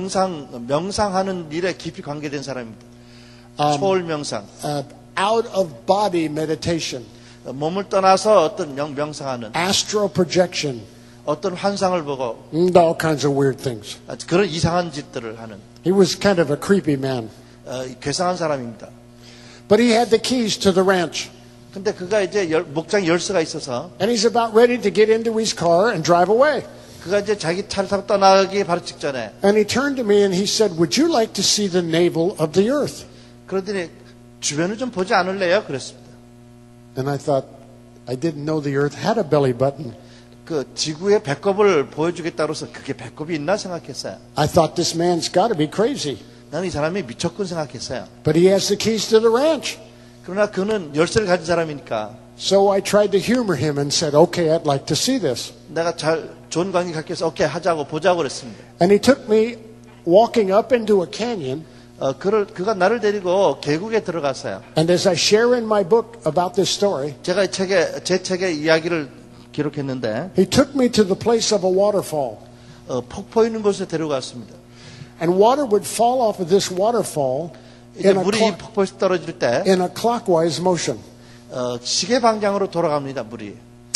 명상하는 일에 깊이 관계된 사람입니다. 초월 명상. Out of body meditation. 몸을 떠나서 어떤 명상하는 Astral projection. 어떤 환상을 보고 All kinds of weird things. 그런 이상한 짓들을 하는 He was kind of a creepy man. 괴상한 사람입니다. But he had the keys to the ranch. 근데 그가 이제 목장 열쇠가 있어서 And he's about ready to get into his car and drive away. 그가 이제 자기 차를 타고 떠나기 바로 직전에 And he turned to me and he said, would you like to see the navel of the earth? 그러더니 주변을 좀 보지 않을래요? 그랬습니다. And I thought, I didn't know the earth had a belly button. 그 지구의 배꼽을 보여주겠다고 해서 그게 배꼽이 있나 생각했어요. I thought this man's got to be crazy. 나는 이 사람이 미쳤군 생각했어요. But he has the keys to the ranch. 그러나 그는 열쇠를 가진 사람이니까 So I tried to humor him and said, okay, I'd like to see this. 내가 잘 좋은 관계 갖기 위해서 오케이 하자고 보자고 그랬습니다. And he took me walking up into a canyon. 그가 나를 데리고 계곡에 들어갔어요. And as I share in my book about this story, 제가 제 책에 이야기를 기록했는데 he took me to the place of a waterfall. 폭포 있는 곳에 데려갔습니다. And water would fall off of this waterfall 이제 물이 이 폭포에서 떨어질 때 in a clockwise motion. 시계 방향으로 돌아갑니다. 물이.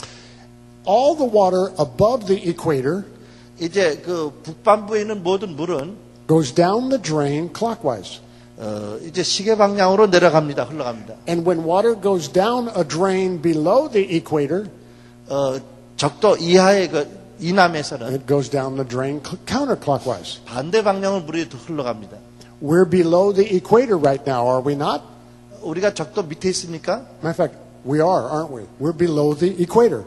All the water above the equator 이제 그 북반부에 있는 모든 물은 goes down the drain clockwise. 이제 시계 방향으로 내려갑니다. 흘러갑니다. And when water goes down a drain below the equator, 적도 이하의 그 이남에서는 it goes down the drain counterclockwise. 반대 방향으로 물이 흘러갑니다. We're below the equator right now, are we not? 우리가 적도 밑에 있습니까? Matter of fact, we are, aren't we? We're below the equator.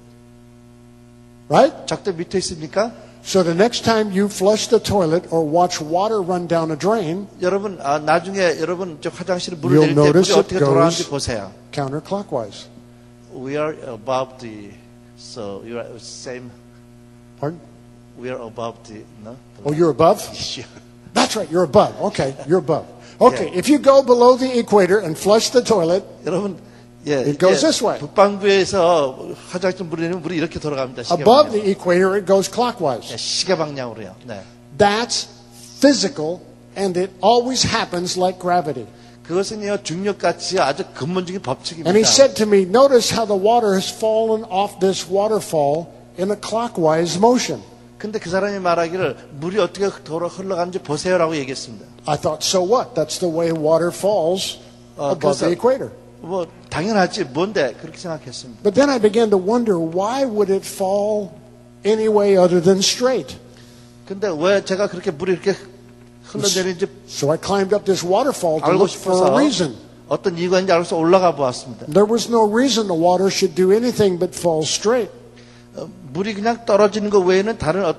Right? 적도 밑에 있습니까? So the next time you flush the toilet or watch water run down a drain, 여러분 나중에 여러분 저 화장실에 물을 You'll 내릴 때 물이 notice it 어떻게 돌아가는지 goes- 보세요. counterclockwise. We are above the so you are same. Pardon? We are above the no. Oh, you're above? issue. That's right, you're above. Okay, you're above. Okay, Yeah. if you go below the equator and flush the toilet, 여러분 예, It goes this way. 북반구에서 화장실 물이 내리면 물이 이렇게 돌아갑니다. 시계 above 방향으로. the equator, it goes clockwise. 예, 시계 방향으로요. 네. That's physical, and it always happens like gravity. 그것은요 중력같이 아주 근본적인 법칙입니다. And he said to me, notice how the water has fallen off this waterfall in a clockwise motion. 근데 그 사람이 말하기를 물이 어떻게 흘러가는지 보세요라고 얘기했습니다. I thought, so what? That's the way water falls above 그래서- the equator. 뭐 당연하지 뭔데 그렇게 생각했습니다. But then I began to wonder, why would it fall any way other than straight? 근데 왜 제가 그렇게 물이 이렇게 흘러내리는지 So I climbed up this waterfall to 알고 look for a 싶어서 reason. 어떤 이유가 있는지 알고서 올라가 보았습니다. There was no reason the water should do anything but fall straight. 물이 그냥 떨어지는 것 외에는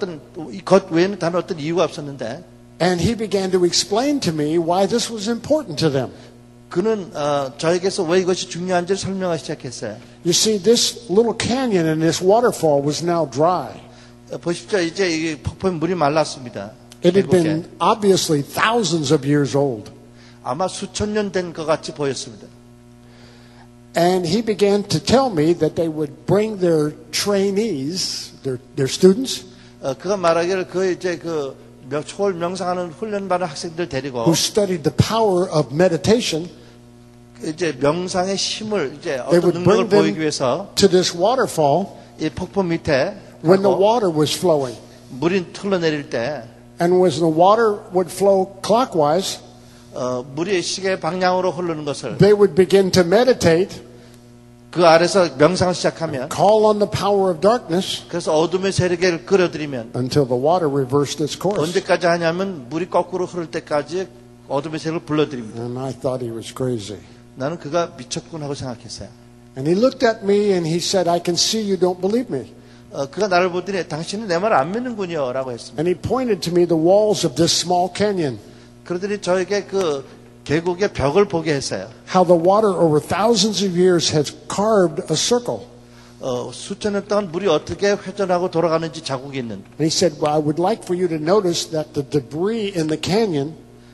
것 외에는 다른 어떤 이유가 없었는데 And he began to explain to me why this was important to them. 그는 저에게서 왜 이것이 중요한지를 설명하기 시작했어요. You see, this little canyon and this waterfall was now dry. 보십시오. 이제 이 폭포에 물이 말랐습니다. It had 계곡에. been obviously thousands of years old. 아마 수천 년 된 것 같이 보였습니다. And he began to tell me that they would bring their trainees, their students, 그가 말하기를 이제 초월 명상하는 훈련받은 학생들 데리고 who studied the power of meditation, 이제 명상의 힘을 이제 they 어떤 would 능력을 bring them 보이기 위해서 to this waterfall 이 폭포 밑에 when the 가고 water was flowing. 물이 흘러내릴 때 And as the water would flow clockwise, 물이 시계 방향으로 흐르는 것을 they would begin to meditate, 그 아래서 명상을 시작하면 call on the power of darkness 그래서 어둠의 세력을 끌어들이면 until the water reversed its course. 언제까지 하냐면 물이 거꾸로 흐를 때까지 어둠의 세력을 불러들입니다. And I thought he was crazy. 나는 그가 미쳤군 하고 생각했어요. And he looked at me and he said, I can see you don't believe me. 그가 나를 보더니 당신은 내 말 안 믿는군요 라고 했습니다. And he pointed to me the walls of this small canyon, 그러더니 저에게 그 계곡의 벽을 보게 했어요. how the water over thousands of years has carved a circle. 수천 년 동안 물이 어떻게 회전하고 돌아가는지 자국이 있는. And he said, well, I would like for you to notice that the debris in the canyon,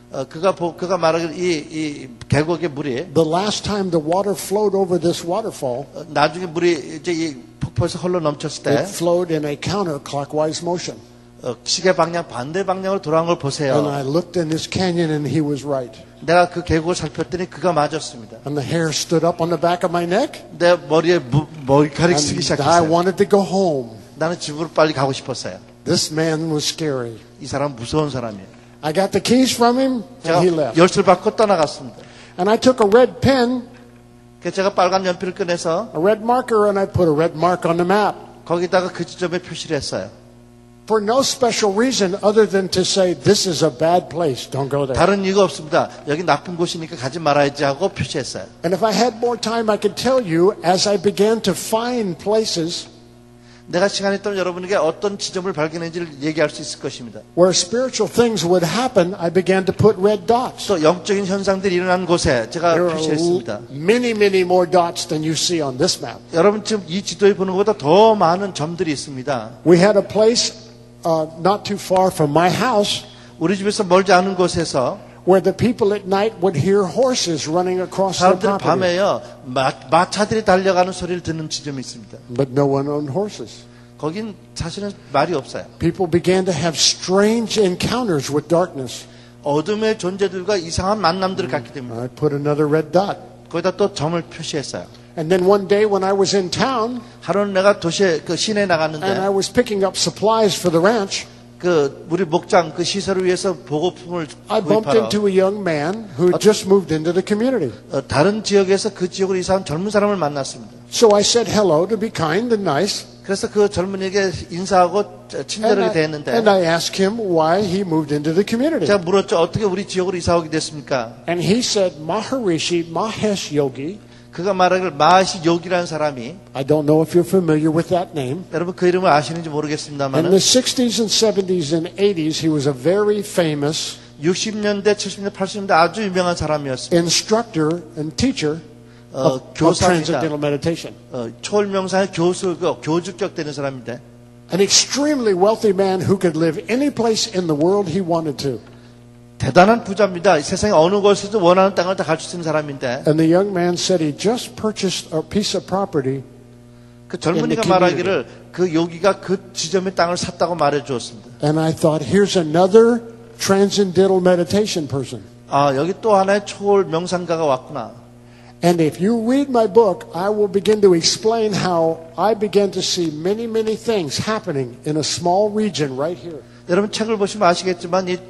그가 말하기를 이 계곡의 물이 the last time the water flowed over this waterfall, 나중에 물이 이제 이 폭포에서 흘러 넘쳤을 때 it flowed in a counterclockwise motion. 시계 방향 반대 방향으로 돌아간 걸 And 보세요. I looked in this canyon and he was right. 내가 그 계곡을 살폈더니 그가 맞았습니다. And the hair stood up on the back of my neck. 내 머리에 머리카락이 쓰기 And I 시작했어요. wanted to go home. 나는 집으로 빨리 가고 싶었어요. This man was scary. 이 사람 무서운 사람이에요. I got the keys from him and he 제가 left. 열쇠를 받고 떠나갔습니다. And I took a red pen, 그래서 제가 빨간 연필을 꺼내서 a red marker, and I put a red mark on the map. 거기다가 그 지점에 표시를 했어요. For no special reason other than to say, this is a bad place, don't go there. 다른 이유가 없습니다. 여기 나쁜 곳이니까 가지 말아야지 하고 표시했어요. And if I had more time, I could tell you, as I began to find places 내가 시간이 있다면 여러분에게 어떤 지점을 발견했는지를 얘기할 수 있을 것입니다. where spiritual things would happen, I began to put red dots. 또 영적인 현상들이 일어난 곳에 제가 There are 표시했습니다. many, many more dots than you see on this map. 여러분 지금 이 지도에 보는 것보다 더 많은 점들이 있습니다. We had a place not too far from my house 우리 집에서 멀지 않은 곳에서 where the people at night would hear horses running across their 사람들은 property. 밤에요 마차들이 달려가는 소리를 듣는 지점이 있습니다. But no one owned horses. 거긴 사실은 말이 없어요. People began to have strange encounters with darkness. 어둠의 존재들과 이상한 만남들을 갖게 됩니다. I put another red dot. 거기다 또 점을 표시했어요. And then one day when I was in town 하루는 내가 도시에 시내에 and I 나갔는데 was picking up supplies for the ranch, 우리 목장 그 시설을 위해서 보급품을 I bumped 구입하러 into a young man who had just moved into the community. 다른 지역에서 그 지역으로 이사한 젊은 사람을 만났습니다. So I said hello to be kind and nice. 그래서 그 젊은이에게 인사하고 친절하게 대했는데 And I asked him why he moved into the community. 제가 물었죠. 어떻게 우리 지역으로 이사 오게 됐습니까? And he said, Maharishi Mahesh Yogi. 그가 말하기를 마하시 요기라는 사람이 I don't know if you're familiar with that name. 여러분 그 이름을 아시는지 In 모르겠습니다만 the 60s and 70s and 80s, he was a very famous 60년대, 70년대, 80년대 아주 유명한 사람이었습니다. instructor and teacher of 교사입니다. transcendental meditation. 초월명상의 교주격되는 사람인데 An extremely wealthy man who could live any place in the world he wanted to. 대단한 부자입니다. 세상에 어느 곳에도 원하는 땅을 다 갖출 수 있는 사람인데 And the young man said he just purchased a piece of property. 그 젊은이가 말하기를 그 요기가 그 지점의 땅을 샀다고 말해 주었습니다. And I thought, here's another transcendental meditation person. 아, 여기 또 하나의 초월 명상가가 왔구나. And if you read my book, I will begin to explain how I began to see many, many things happening in a small region right here. 여러분 책을 보시면 아시겠지만 이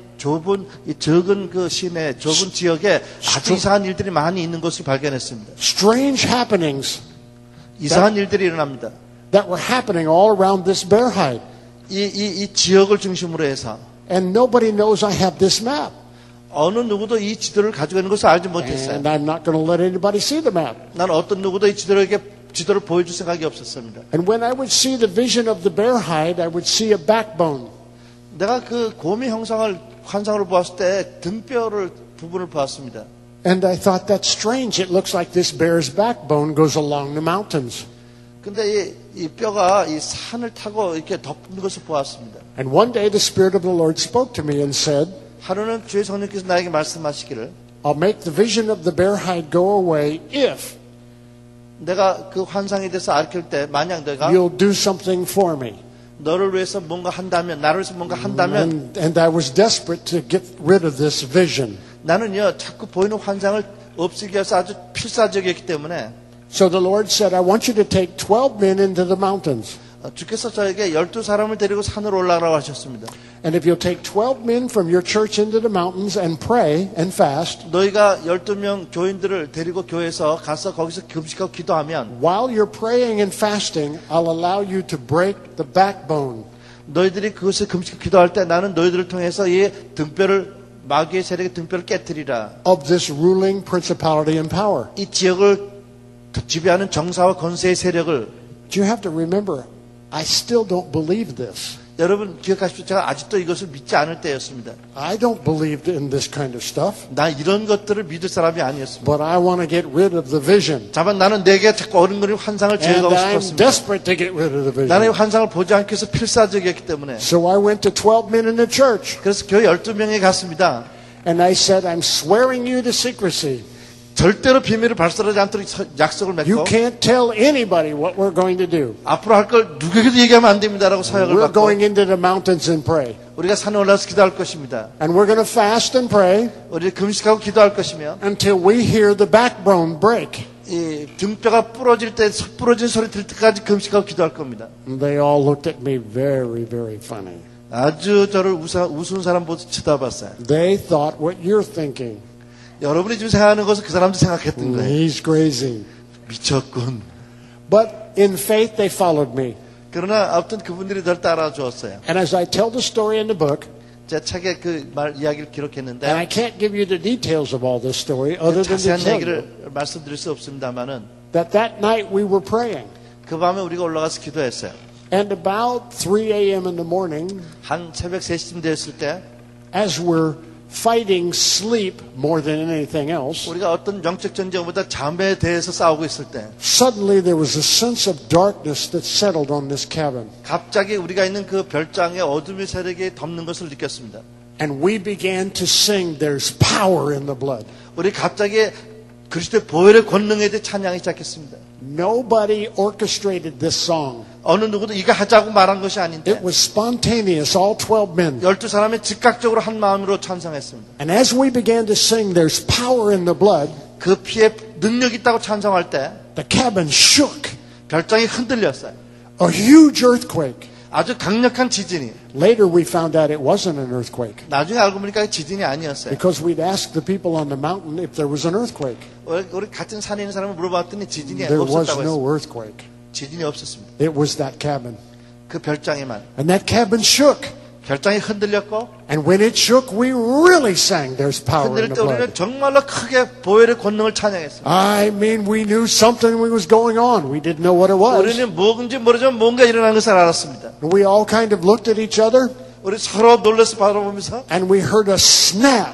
적은 그 시내, 좁은 지역에 아주 이상한 일들이 많이 있는 것을 발견했습니다. Strange happenings 이상한 일들이 일어납니다. that were happening all around this bear hide. 이 지역을 중심으로 해서 And nobody knows I have this map. 어느 누구도 이 지도를 가지고 있는 것을 알지 못했어요. And I'm not going to let anybody see the map. 난 어떤 누구도 이 지도를 보여줄 생각이 없었습니다. And when I would see the vision of the bear hide, I would see a backbone. 내가 그 곰의 환상으로 보았을 때 등뼈를 부분을 보았습니다. And I thought that's strange. It looks like this bear's backbone goes along the mountains. 근데 이 뼈가 이 산을 타고 이렇게 덮는 것을 보았습니다. And one day the Spirit of the Lord spoke to me and said, 하루는 주의 성령께서 나에게 말씀하시기를 I'll make the vision of the bear hide go away if 내가 그 환상에 대해서 알릴 때 만약 내가 you'll do something for me. 너를 위해서 뭔가 한다면 나를 위해서 뭔가 한다면 And I was desperate to get rid of this vision. 나는요 자꾸 보이는 환상을 없애기 위해서 아주 필사적이었기 때문에 So the Lord said, I want you to take 12 men into the mountains. 주께서 저에게 12사람을 데리고 산으로 올라가라고 하셨습니다. And if you'll take 12 men from your church into the mountains and pray and fast, 너희가 12명 교인들을 데리고 교회에서 가서 거기서 금식하고 기도하면 while you're praying and fasting, I'll allow you to break the backbone 너희들이 그것을 금식하고 기도할 때 나는 너희들을 통해서 이 등뼈를 마귀의 세력의 등뼈를 깨뜨리라. of this ruling principality and power. 이 지역을 지배하는 정사와 권세의 세력을 Do you have to remember, I still don't believe this. 여러분 기억하십시오. 제가 아직도 이것을 믿지 않을 때였습니다. I don't believe in this kind of stuff, 나 이런 것들을 믿을 사람이 아니었습니다. but I want to get rid of the vision. 다만 나는 내게 자꾸 어른거리는 환상을 And 제거하고 I'm 싶었습니다. desperate to get rid of the 나는 이 vision. 환상을 보지 않기 위해서 필사적이었기 때문에 So I went to 12 men in the church, 그래서 교회 12명에 갔습니다. and I said, I'm swearing you to secrecy. 절대로 비밀을 발설하지 않도록 약속을 You 맺고 can't tell anybody what we're going to do. 앞으로 할 걸 누구에게도 얘기하면 안 됩니다라고 서약을 We're 받고 going into the mountains and pray. 우리가 산에 올라가서 기도할 것입니다. And we're going to fast and pray 우리 금식하고 기도할 것이며 until we hear the backbone break. 이 등뼈가 부러질 때 부러진 소리 들 때까지 금식하고 기도할 겁니다. And they all looked at me very, very funny. 아주 저를 우스운 사람 보듯 쳐다봤어요. They thought what you're thinking. 여러분이 지금 생각하는 것을 그 사람도 생각했던 거예요. He's crazy. 미쳤군. But in faith, they followed me. 그러나 아무튼 그분들이 널 따라 주었어요. And as I tell the story in the book, 제 책에 그 이야기를 기록했는데 and I can't give you the details of all this story other than to 자세한 tell you 얘기를 말씀드릴 수 없습니다만은 that night we were praying. 그 밤에 우리가 올라가서 기도했어요. And about 3 a.m. in the morning, 한 새벽 3시쯤 되었을 때 as we're fighting sleep more than anything else, 우리가 어떤 영적 전쟁보다 잠에 대해서 싸우고 있을 때 suddenly there was a sense of darkness that settled on this cabin. 갑자기 우리가 있는 그 별장에 어둠의 세력이 덮는 것을 느꼈습니다. And we began to sing, There's power in the blood. 우리 갑자기 그리스도의 보혈의 권능에 대해 찬양하기 시작했습니다. Nobody orchestrated this song. 어느 누구도 이거 하자고 말한 것이 아닌데 It was spontaneous, all 12 men. 12사람이 즉각적으로 한 마음으로 찬송했습니다. And as we began to sing, There's power in the blood, 그 피에 능력이 있다고 찬송할 때 the cabin shook. 별장이 흔들렸어요. A huge earthquake. 아주 강력한 지진이. Later we found out it wasn't an earthquake 나중에 알고 보니까 지진이 아니었어요. because we'd asked the people on the mountain if there was an earthquake. 우리 같은 산에 있는 사람을 물어봤더니 지진이 There was 없었다고 했어요. no earthquake. 지진이 없었습니다. It was that cabin. 그 별장에만. And that cabin shook. 별장이 흔들렸고 And when it shook, we really sang There's Power in 흔들릴 the 때 우리는 Blood. 정말로 크게 보혈의 권능을 찬양했습니다. I mean, we knew something was going on. We didn't know what it was. 우리는 뭔지 모르지만 뭔가 일어나는 것을 알았습니다. And we all kind of looked at each other 우리 서로 놀라서 바라보면서 and we heard a snap,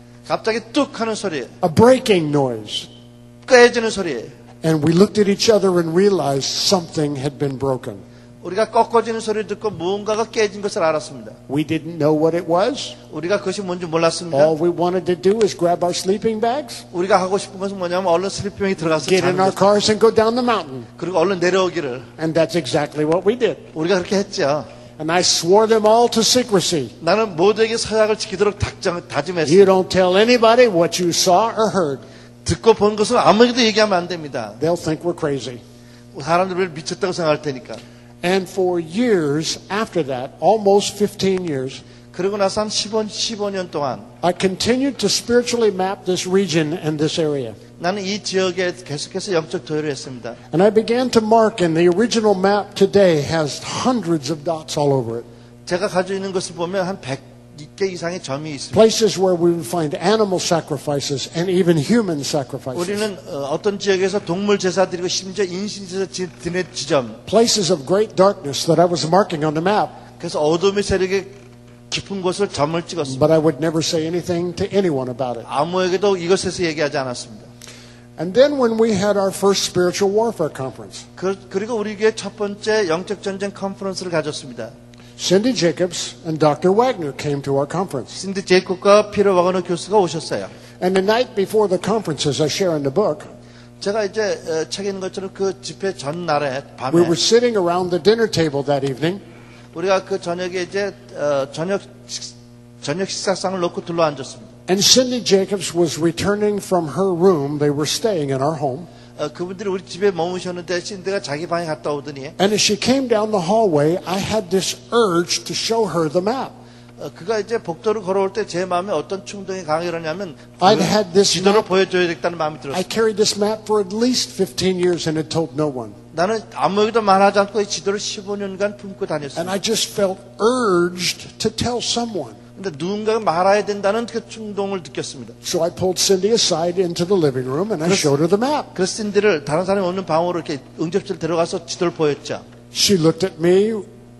갑자기 뚝 하는 소리, a breaking noise. 깨지는 소리. And we looked at each other and realized something had been broken. 우리가 꺾어지는 소리를 듣고 무언가가 깨진 것을 알았습니다. We didn't know what it was. 우리가 그것이 뭔지 몰랐습니다. All we wanted to do is grab our sleeping bags, 우리가 하고 싶은 것은 뭐냐면 얼른 슬리핑에 들어가서 get in 자는 our 것. cars and go down the mountain. 그리고 얼른 내려오기를. And that's exactly what we did. 우리가 그렇게 했죠. And I swore them all to secrecy. 나는 모두에게 서약을 지키도록 You 다짐했어요. don't tell anybody what you saw or heard. 듣고 본 것을 아무에게도 얘기하면 안 됩니다. They'll think we're crazy. 사람들을 미쳤다고 생각할 테니까. And for years after that, almost 15 years, 그러고 나서 한 15년 동안 I continued to spiritually map this region and this area. 나는 이 지역에 계속해서 영적 도요를 했습니다. And I began to mark, and the original map today has hundreds of dots all over it. 제가 가지고 있는 것을 보면 한 100개 이상의 점이 있습니다. Places where we would find animal sacrifices and even human sacrifices. 우리는 어떤 지역에서 동물 제사 드리고 심지어 인신 제사 드리는 지점, Places of great darkness that I was marking on the map. 그래서 어둠의 세력의 깊은 곳을 점을 찍었습니다. But I would never say anything to anyone about it. 아무에게도 이것에서 얘기하지 않았습니다. And then when we had our first spiritual warfare conference, 그리고 우리 교회 첫 번째 영적 전쟁 컨퍼런스를 가졌습니다. Cindy Jacobs and Dr. Wagner came to our conference. 신디 제이콥과 피터 와그너 교수가 오셨어요. And the night before the conference, as I share in the book, 제가 이제 책에 있는 것처럼 그 집회 전날에 밤에 we were sitting around the dinner table that evening, 우리가 그 저녁에 이제 저녁 식사상을 놓고 둘러앉았습니다. and Cindy Jacobs was returning from her room. They were staying in our home. 그분들이 우리 집에 머무셨는데 신디가 자기 방에 갔다 오더니 And as she came down the hallway, I had this urge to show her the map. 그가 이제 복도를 걸어올 때 제 마음에 어떤 충동이 강하냐면 I'd had this 지도를 map. 보여줘야겠다는 마음이 I 들었어요. carried this map for at least 15 years and had told no one. 나는 아무에게도 말하지 않고 이 지도를 15년간 품고 And 다녔어요. I just felt urged to tell someone. 근데 누군가가 말아야 된다는 그 충동을 느꼈습니다. So I pulled Cindy aside into the living room and I showed her the map. 그래서 신디를 다른 사람이 없는 방으로 이렇게 응접실 들어가서 지도를 보였죠. She looked at me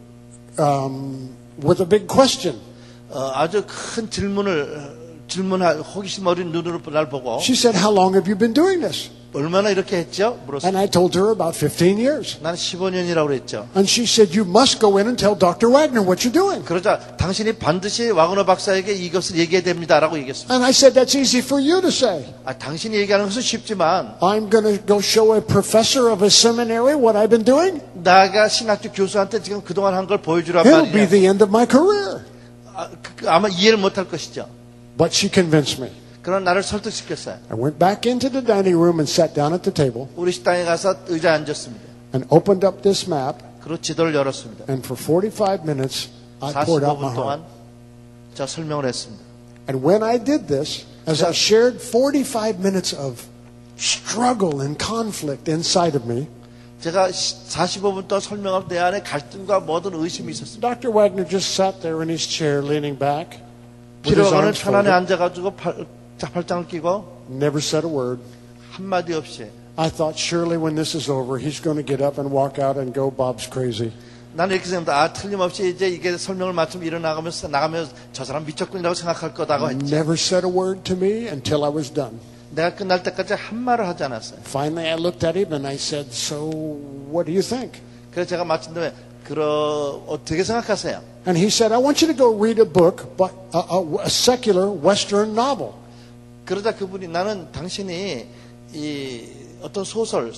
with a big question. 아주 큰 질문할 호기심 어린 눈으로 날 보고 She said, "How long have you been doing this?" 얼마나 이렇게 했죠? 물었어요. And I told her about 15 years. 나는 15년이라고 그랬죠. And she said, "You must go in and tell Dr. Wagner what you're doing." 그러자 당신이 반드시 와그너 박사에게 이것을 얘기해야 됩니다라고 얘기했습니다. And I said, "That's easy for you to say. 당신이 얘기하는 것은 쉽지만 I'm going to go show a professor of a seminary what I've been doing. 나가 신학교 교수한테 지금 그동안 한 걸 보여주란 It'll be 말이야. the end of my career." 아마 이해를 못할 것이죠. But she convinced me. 그러나 나를 설득시켰어요. I went back into the dining room and sat down at the table 우리 식당에 가서 의자에 앉았습니다. and opened up this map. 그리고 지도를 열었습니다. And for 45 minutes, I poured out my 45분 동안 heart. 자 설명을 했습니다. And when I did this, as I shared 45 minutes of struggle and conflict inside of me, 제가 45분 동안 설명할 내 안에 갈등과 모든 의심이 있었습니다. Dr. Wagner just sat there in his chair, leaning back, with his 피로가는 arms 편안에 folded, 앉아가지고 팔짱을 끼고 never said a word. 한마디 없이 I thought surely when this is over, he's going to get up and walk out and go, Bob's crazy. 나는 이렇게 생각합니다. 틀림없이 이제 이게 설명을 마치면 일어나가면서 나가면 저 사람 미쳤군이라고 생각할 거다고 했죠. Never said a word to me until I was done. 내가 끝날 때까지 한 말을 하지 않았어요. Finally, I looked at him and I said, "So, what do you think?" 그래서 제가 마친 다음에 어떻게 생각하세요? And he said, "I want you to go read a book, but a secular Western novel." 그러자 그분이 나는 당신이 이 어떤 소설을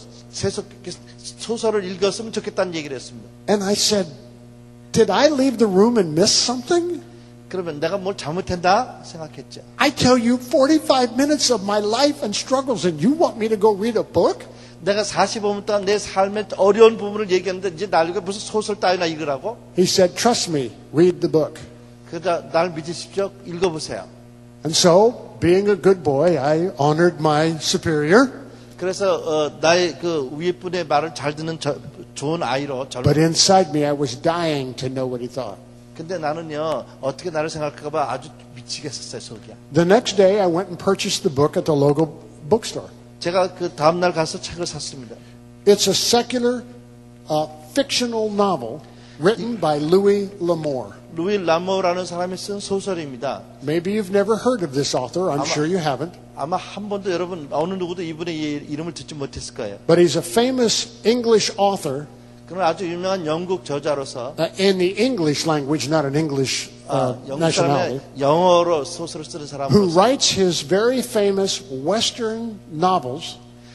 읽었으면 좋겠다는 얘기를 했습니다. And I said, "Did I leave the room and miss something?" 그러면 내가 뭘 잘못했나 생각했죠. I tell you 45 minutes of my life and struggles and you want me to go read a book? 내가 45분 동안 내 삶의 어려운 부분을 얘기했는데 이제 나를 무슨 소설 따위나 읽으라고? He said, "Trust me, read the book." 그러다 날 믿으십시오. 읽어보세요. And so, being a good boy, I honored my superior. 그래서 나의 그 위에 분의 말을 잘 듣는 좋은 아이로 But inside me, I was dying to know what he thought. 근데 나는요 어떻게 나를 생각할까봐 아주 미치겠었어요 속이야. The next day, I went and purchased the book at the local bookstore. 제가 그 다음 날 가서 책을 샀습니다. It's a secular, fictional novel written by Louis L'Amour. 루이 라모라는 사람이 쓴 소설입니다. Maybe you've never heard of this author. I'm sure you haven't. 아마 한 번도 여러분 어느 누구도 이분의 이름을 듣지 못했을 거예요. But he's a famous English author 그는 아주 유명한 영국 저자로서 in the English language, not an English 영국 nationality, 사람의 영어로 소설을 쓰는 who 사람으로서 writes his very famous Western novels,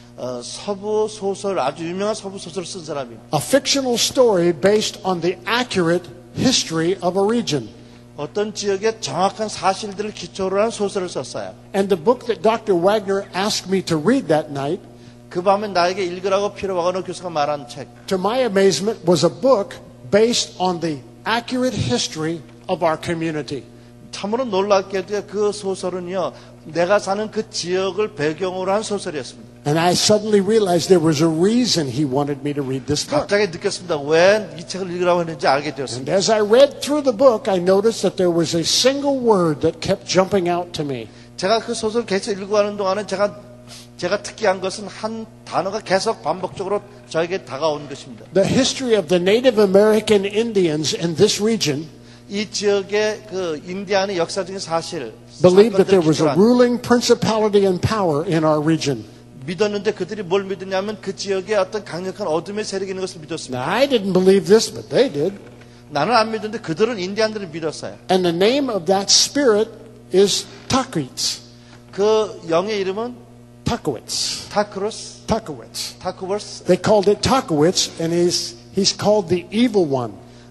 서부 소설 아주 유명한 서부 소설을 쓴 사람입니다. a fictional story based on the accurate history of a region. 어떤 지역의 정확한 사실들을 기초로 한 소설을 썼어요. And the book that Dr. Wagner asked me to read that night, 그 밤에 나에게 읽으라고 피로 와가노 교수가 말한 책. to my amazement, was a book based on the accurate history of our community. 참으로 놀랍게도 그 소설은요, 내가 사는 그 지역을 배경으로 한 소설이었습니다. And I suddenly realized there was a reason he wanted me to read this book. 갑자기 느꼈습니다. 왜 이 책을 읽으라고 했는지 알게 And 되었습니다. as I read through the book, I noticed that there was a single word that kept jumping out to me. 제가 그 소설을 계속 읽어가는 동안에 제가 특이한 것은 한 단어가 계속 반복적으로 저에게 다가오는 것입니다. The history of the Native American Indians in this region 이 지역의 그 인디안의 역사적인 사실, believed that there was a 사건들 ruling principality and power in our region. 믿었는데 그들이 뭘 믿었냐면 그 지역에 어떤 강력한 어둠의 세력이 있는 것을 믿었습니다. Now, I didn't believe this, but they did. 나는 안 믿었는데 그들은 인디안들을 믿었어요. And the name of that spirit is Takwitz. 그 영의 이름은 Takowitz. 타크로스, Takowitz. 타크버스, They called it Takowitz, and he's called the evil one.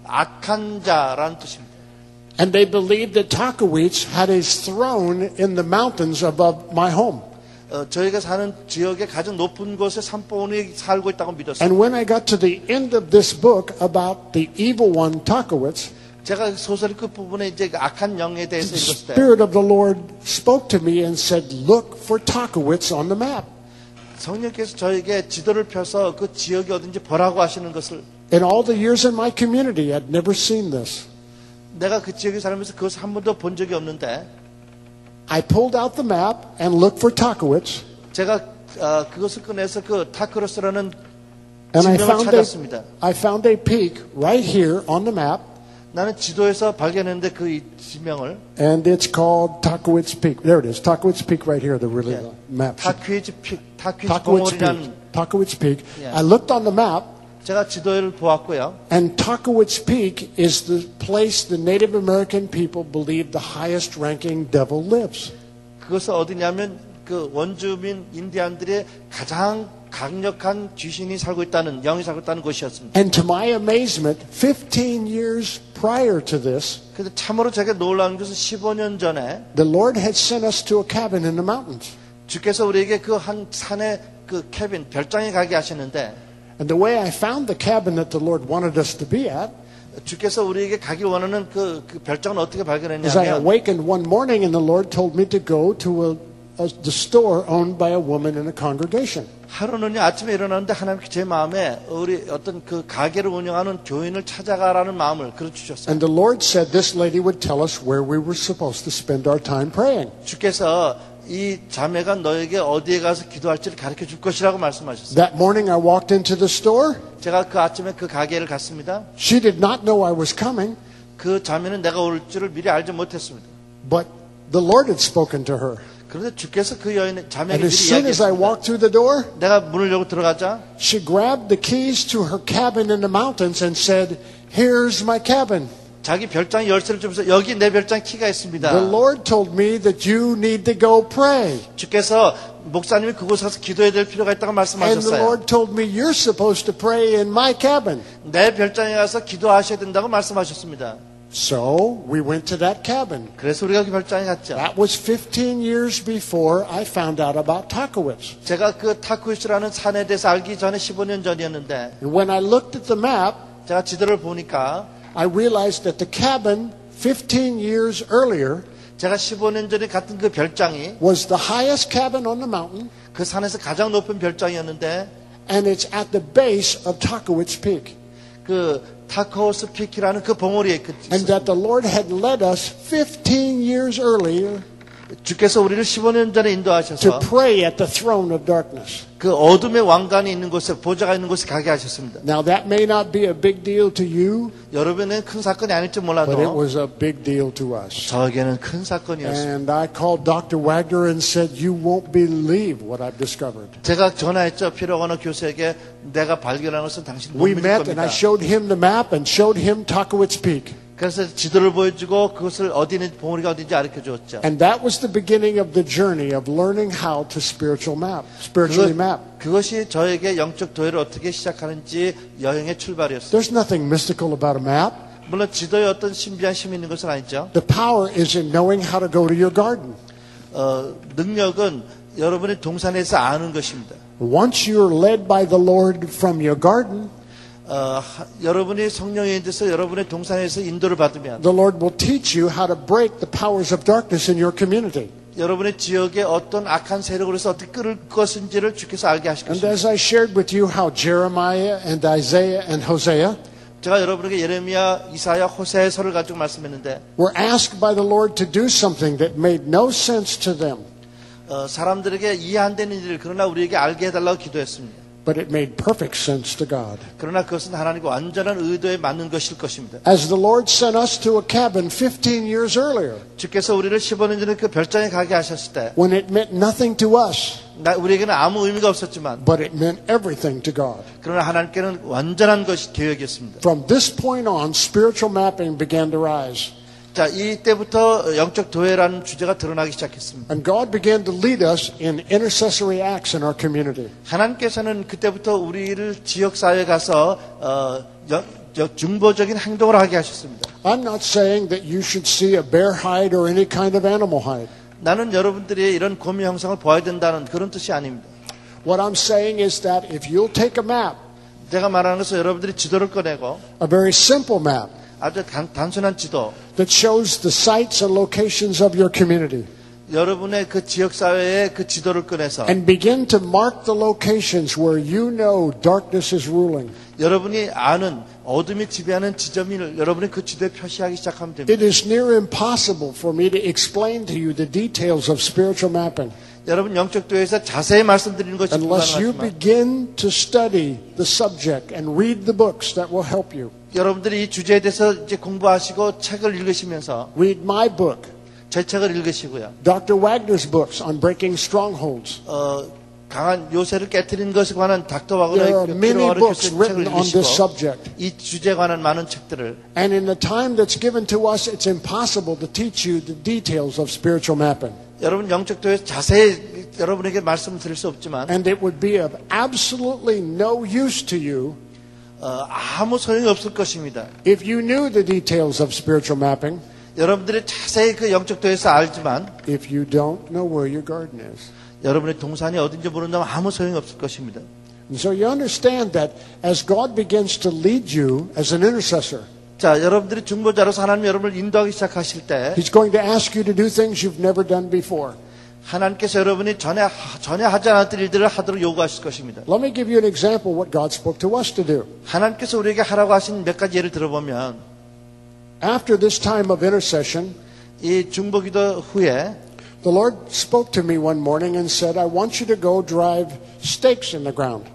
악한 자라는 뜻입니다. And they believed that Takowitz had his throne in the mountains above my home. 저희가 사는 지역의 가장 높은 곳에 산봉우리 살고 있다고 믿었어요. And when I got to the end of this book about the evil one, Takowitz, 제가 소설 끝부분에 이제 그 악한 영에 대해서 the 읽었을 때 Spirit of the Lord spoke to me and said, "Look for Takowitz on the map." 성령께서 저에게 지도를 펴서 그 지역이 어딘지 보라고 하시는 것을 In all the years in my community, I'd never seen this. 내가 그 지역에 살면서 그것을 한 번도 본 적이 없는데 I pulled out the map and looked for Takowitz, 제가 그것을 꺼내서 그 타크로스라는 and 지명을 찾았습니다. I found a peak right here on the map, 나는 지도에서 발견했는데 그 지명을 and it's called Takowitz Peak. There it is, Takowitz Peak right here, the really map. 타퀴즈 픽, 타퀴즈 Takowitz 봉우리라는 Peak. Takowitz Peak. Yeah. I looked on the map, 제가 지도를 보았고요. and Takowitz Peak is the place the Native American people believe the highest ranking devil lives. 그것은 어디냐면 그 원주민 인디안들의 가장 강력한 귀신이 살고 있다는 영이 살고 있다는 곳이었습니다. And to my amazement, 15 years prior to this, 근데 참으로 제가 놀라운 것은 15년 전에 the Lord had sent us to a cabin in the mountains. 주께서 우리에게 그 한 산에 그 캐빈 별장에 가게 하셨는데 And the way I found the cabin that the Lord wanted us to be at 주께서 우리에게 가길 원하는 그 별장은 어떻게 is I 발견했냐면 awakened one morning and the Lord told me to go to the store owned by a woman in a congregation. 하루는요 아침에 일어났는데 하나님께 제 마음에 우리 어떤 그 가게를 운영하는 교인을 찾아가라는 마음을 그려 주셨어요. And the Lord said this lady would tell us where we were supposed to spend our time praying. 주께서 이 자매가 너에게 어디에 가서 기도할지를 가르쳐 줄 것이라고 말씀하셨어요. That morning I walked into the store. 제가 그 아침에 그 가게를 갔습니다. She did not know I was coming, 그 자매는 내가 올 줄을 미리 알지 못했습니다. but the Lord had spoken to her. 그런데 주께서 그 여인의 자매에게 And as 미리 soon as I 이야기했습니다. walked through the door, 내가 문을 열고 들어가자 she grabbed the keys to her cabin in the mountains and said, "Here's my cabin. 자기 별장 열쇠를 주면서 여기 내 별장 키가 있습니다. The Lord told me that you need to go pray." 주께서 목사님이 그곳에 가서 기도해야 될 필요가 있다고 And the 말씀하셨어요. Lord told me, "You're supposed to pray in my cabin." 내 별장에 가서 기도하셔야 된다고 말씀하셨습니다. So we went to that cabin. 그래서 우리가 그 별장에 갔죠. That was 15 years before I found out about Takowitz. 제가 그 타쿠이스라는 산에 대해서 알기 전에 15년 전이었는데 And when I looked at the map, 제가 지도를 보니까 I realized that the cabin 15 years earlier 제가 15년 전에 갔던 그 별장이 was the highest cabin on the mountain, 그 산에서 가장 높은 별장이었는데 and it's at the base of Takowitz Peak. 그 타코스 피키라는 그 봉우리에 그 And that the Lord had led us 15 years earlier 주께서 우리를 15년 전에 to 인도하셔서 pray at the throne of darkness. 그 어둠의 왕관이 있는 곳에 보좌가 있는 곳에 가게 하셨습니다. Now that may not be a big deal to you, 여러분은 큰 사건이 아닐지 but it 몰라도 was a big deal to us. 저에게는 큰 사건이었습니다. And I called Dr. Wagner and said, you won't believe what I've discovered. 제가 전화했죠. 피로거너 교수에게 내가 발견한 것은 당신 못 We 믿을 met and I 겁니다. showed him the map and showed him Takowitz Peak. 그래서 지도를 보여주고 그것을 어디 있는 봉우리가 어딘지 알려 주었죠. And that was the beginning of the journey of learning how to spiritually map. 그것이 저에게 영적 도회를 어떻게 시작하는지 여행의 출발이었어요. There's nothing mystical about a map. 물론 지도에 어떤 신비한 힘이 있는 것은 아니죠. The power is in knowing how to go to your garden. 능력은 여러분의 동산에서 아는 것입니다. Once you're led by the Lord from your garden, 여러분이 성령에 대해서 여러분의 동산에서 인도를 받으면 the Lord will teach you how to break the powers of darkness in your community. 여러분의 지역에 어떤 악한 세력으로서 어떻게 끌을 것인지를 주께서 알게 하실 And 것입니다. as I shared with you how Jeremiah and Isaiah and Hosea 제가 여러분에게 예레미야, 이사야, 호세아서를 가지고 말씀했는데 were asked by the Lord to do something that made no sense to them, 사람들에게 이해 안 되는 일을 그러나 우리에게 알게 해달라고 기도했습니다. but it made perfect sense to God. 그러나 그것은 하나님과 완전한 의도에 맞는 것일 것입니다. As the Lord sent us to a cabin 15 years earlier, 주께서 우리를 15년 전에 그 별장에 가게 하셨을 때 when it meant nothing to us, 우리에게는 아무 의미가 없었지만 but it meant everything to God. 그러나 하나님께는 완전한 것이 계획이었습니다. From this point on, spiritual mapping began to rise. 자, 이때부터 영적 도회라는 주제가 드러나기 시작했습니다. And God began to lead us in intercessory acts in our community. 하나님께서는 그때부터 우리를 지역사회에 가서 중보적인 행동을 하게 하셨습니다. I'm not saying that you should see a bear hide or any kind of animal hide. 나는 여러분들이 이런 곰의 형상을 보아야 된다는 그런 뜻이 아닙니다. What I'm saying is that if you'll take a map, 제가 말하는 것은 여러분들이 지도를 꺼내고 a very simple map 아주 단순한 지도, that shows the sites and locations of your community, 여러분의 그 지역사회의 그 지도를 꺼내서 and begin to mark the locations where you know darkness is ruling, 여러분이 아는 어둠이 지배하는 지점을 여러분이 그 지도에 표시하기 시작하면 됩니다. it is near impossible for me to explain to you the details of spiritual mapping 여러분 영적 도에서 자세히 말씀드리는 것이 unless you 불가능하지만 begin to study the subject and read the books that will help you. 여러분들이 이 주제에 대해서 이제 공부하시고 책을 읽으시면서 Read my book, 제 책을 읽으시고요. Dr. Wagner's books on breaking strongholds. 강한 요새를 깨뜨리는 것에 관한 닥터 There are 와그너의 many 필요한 books 책을 written on this 읽으시고 subject. 이 주제에 관한 많은 책들을 And in the time that's given to us, it's impossible to teach you the details of spiritual mapping. 여러분 영적 도에서 자세히 여러분에게 말씀드릴 수 없지만 And it would be of absolutely no use to you 아무 소용이 없을 것입니다. if you knew the details of spiritual mapping, 여러분들이 자세히 그 영적 도에서 알지만 if you don't know where your garden is. 여러분의 동산이 어딘지 모른다면 아무 소용이 없을 것입니다. And so you understand that as God begins to lead you as an intercessor, 자, 여러분들이 중보자로서 하나님 여러분을 인도하기 시작하실 때 He's going to ask you to do things you've never done before. 하나님께서 여러분이 전에 하지 않았던 일들을 하도록 요구하실 것입니다. Let me give you an example of what God spoke to us to do. 하나님께서 우리에게 하라고 하신 몇 가지 예를 들어보면 After this time of intercession, 이 중보기도 후에 the Lord spoke to me one morning and said, I want you to go drive stakes in the ground.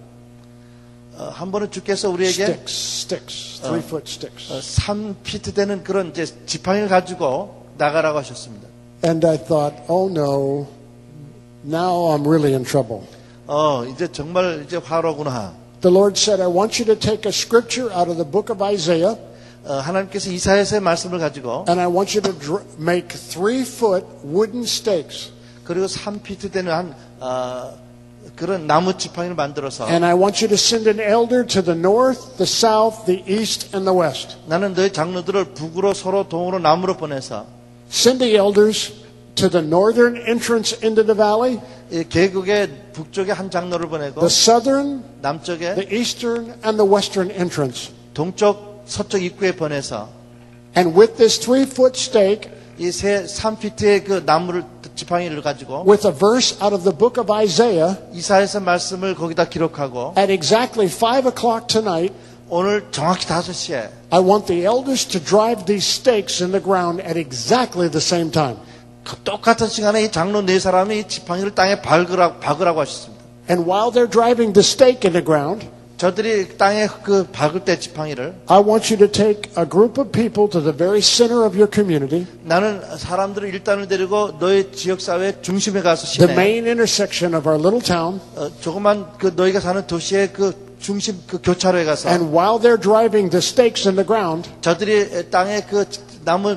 한 번은 주께서 우리에게 Sticks, 3-foot sticks. 3피트 되는 그런 이제 지팡이를 가지고 나가라고 하셨습니다. And I thought, oh no, now I'm really in trouble. 이제 정말 이제 화로구나. The Lord said, I want you to take a scripture out of the book of Isaiah, 하나님께서 이사야서의 말씀을 가지고 and I want you to make 3-foot wooden stakes. 그리고 3피트 되는 한 그런 나무 지팡이를 만들어서 And I want you to send an elder to the north, the south, the east, and the west. 나는 너희 장로들을 북으로 서로 동으로 남으로 보내서 Send the elders to the northern entrance into the valley, 이 계곡의 북쪽에 한 장로를 보내고 the southern, 남쪽에 the eastern, and the western entrance. 동쪽 서쪽 입구에 보내서 And with this 3-foot stake, 이 3피트의 그 나무를 지팡이를 가지고 with a verse out of the book of Isaiah, 이사야서 말씀을 거기다 기록하고 at exactly 5 o'clock tonight, 오늘 정확히 5시에 I want the elders to drive these stakes in the ground at exactly the same time. 그 똑같은 시간에 이 장로 4사람이 이 지팡이를 땅에 박으라고 하셨습니다. And while they're driving the stake in the ground, 저들이 땅에 그 박을 때 지팡이를 I want you to take a group of people to the very center of your community, 나는 사람들을 일단을 데리고 너희 지역사회 중심에 가서 the 시내 main intersection of our little town, 조그만 그 너희가 사는 도시의 그 중심 그 교차로에 가서 and while they're driving the stakes in the ground, 저들이 땅에 그 나무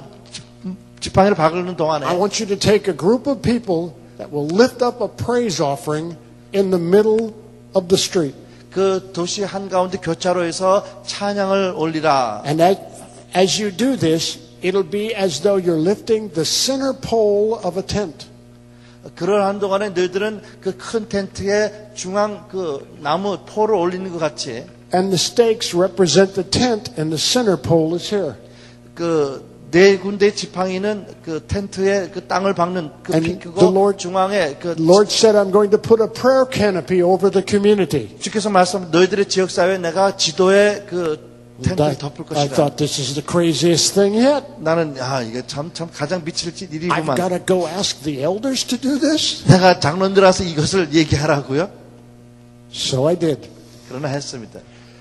지팡이를 박는 동안에 I want you to take a group of people that will lift up a praise offering in the middle of the street. 그 도시 한가운데 교차로에서 찬양을 올리라. And as you do this, it'll be as though you're lifting the center pole of a tent. 그러한 동안에 너희들은 그 큰 텐트의 중앙 그 나무 폴을 올리는 것 같이 And the stakes represent the tent and the center pole is here. 그 네 군데의 지팡이는 그 텐트에 그 땅을 박는 그 And 핑크고 the Lord- 중앙에 그 The Lord said, I'm going to put a prayer canopy over the community. 주께서 말씀 너희들의 지역사회에 내가 지도에 그 텐트를 덮을 I 것이다. thought this is the craziest thing yet. 나는 이게 참 가장 미칠 I've 일이구만. got to go ask the elders to do this. 내가 장로들 와서 이것을 얘기하라고요? So I did. 그러나 했습니다.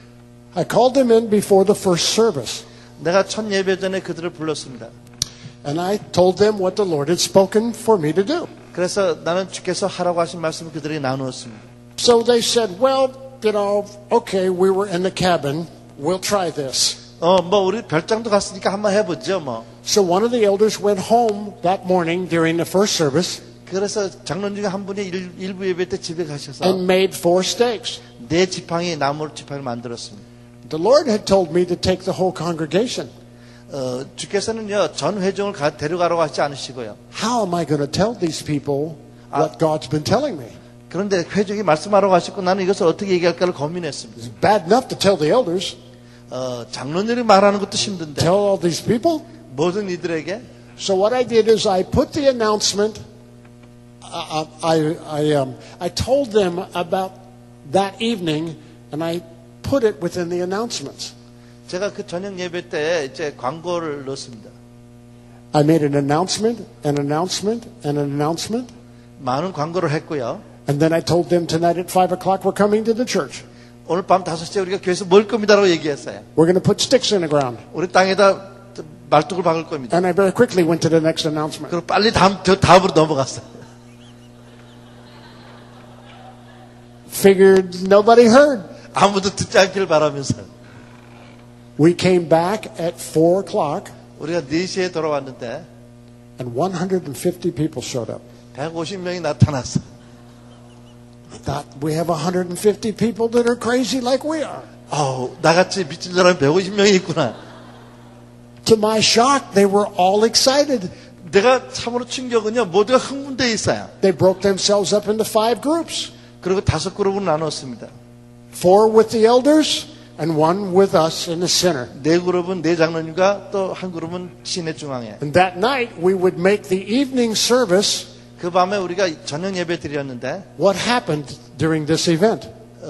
I called them in before the first service. 내가 첫 예배 전에 그들을 불렀습니다. And I told them what the Lord had spoken for me to do. 그래서 나는 주께서 하라고 하신 말씀을 그들에게 나누었습니다. So they said, well, okay, we were in the cabin. We'll try this. 우리 별장도 갔으니까 한번 해보죠, 뭐. So one of the elders went home that morning during the first service 그래서 장로님 중에 한 분이 일부 예배 때 집에 가셔서 and made 4 stakes. 네 지팡이 나무 지팡이를 만들었습니다. The Lord had told me to take the whole congregation. 주께서는요 전 회중을 데려가라고 하지 않으시고요. How am I going to tell these people what God's been telling me? 그런데 회중이 말씀하라고 하셨고 나는 이것을 어떻게 얘기할까를 고민했습니다. It's bad enough to tell the elders, 장로님이 말하는 것도 힘든데 tell all these people. 모든 이들에게 So what I did is I put the announcement. I told them about that evening, and I put it within the announcements. 제가 그 저녁 예배 때 이제 광고를 넣었습니다. I made an announcement, an announcement, and an announcement. 많은 광고를 했고요. And then I told them tonight at 5 o'clock we're coming to the church. 오늘 밤 5시에 우리가 교회에서 모일 겁니다라고 얘기했어요. We're going to put sticks in the ground. 우리 땅에다 말뚝을 박을 겁니다. And I very quickly went to the next announcement. 그리고 빨리 다음으로 넘어갔어요. Figured nobody heard. 아무도 듣지 않기를 바라면서 We came back at 4 o'clock 우리가 4시에 돌아왔는데 and 150 people showed up. 150명이 나타났어. I thought we have 150 people that are crazy like we are. 나같이 미친 사람이 150명이 있구나. To my shock, they were all excited. 내가 참으로 충격은요, 모두가 흥분되어 있어요. They broke themselves up into 5 groups. 그리고 5그룹으로 나눴습니다. 4 with the elders and 1 with us in the center. 4그룹은 4장로님과 또 한 그룹은 시내 중앙에. And that night, we would make the evening service. 그 밤에 우리가 저녁 예배 드렸는데, What happened during this event?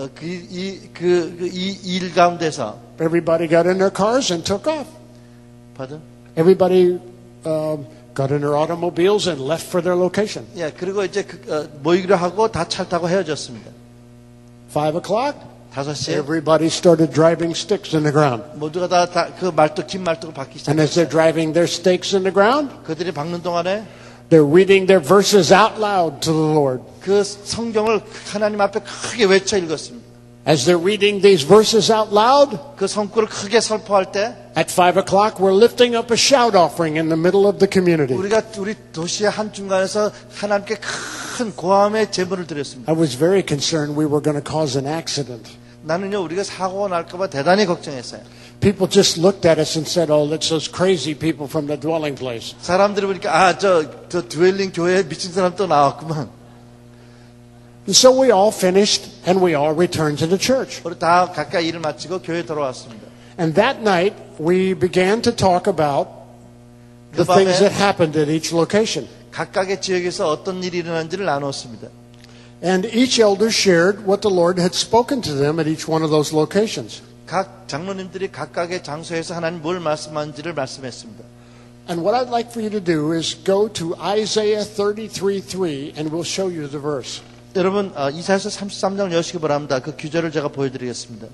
이 일 가운데서, Everybody got in their cars and took off. pardon? Everybody got in their automobiles and left for their location. 예, 그리고 이제 모이기로 하고 다 차 타고 헤어졌습니다. 5 o'clock, 5시에 everybody started driving sticks in the ground. 모두가 다 그 말뚝, 긴 말뚝을 박기 And as they're 시작했어요. driving their stakes in the ground, 그들이 박는 동안에 they're reading their verses out loud to the Lord. 그 성경을 하나님 앞에 크게 외쳐 읽었습니다. As they're reading these verses out loud, 그 성구를 크게 설포할 때 at 5 o'clock, we're lifting up a shout offering in the middle of the community. 우리 도시의 한 중간에서 하나님께 큰 고함의 제물을 드렸습니다. I was very concerned we were going to cause an accident. 나는요 우리가 사고가 날까봐 대단히 걱정했어요. People just looked at us and said, "Oh, that's those crazy people from the dwelling place." 사람들이 보니까 저 드웰링 교회에 미친 사람 또 나왔구만. And so we all finished and we all returned to the church. 우리 다 각각 일을 마치고 교회에 돌아왔습니다. And that night we began to talk about the things that happened at each location. 각각의 지역에서 어떤 일이 일어난지를 나눴습니다. And each elder shared what the Lord had spoken to them at each one of those locations. 각 장로님들이 각각의 장소에서 하나님 뭘 말씀한지를 말씀했습니다. And what I'd like for you to do is go to Isaiah 33:3 and we'll show you the verse. 여러분 이사야서 33장을 여시기 바랍니다. 그 규절을 제가 보여드리겠습니다.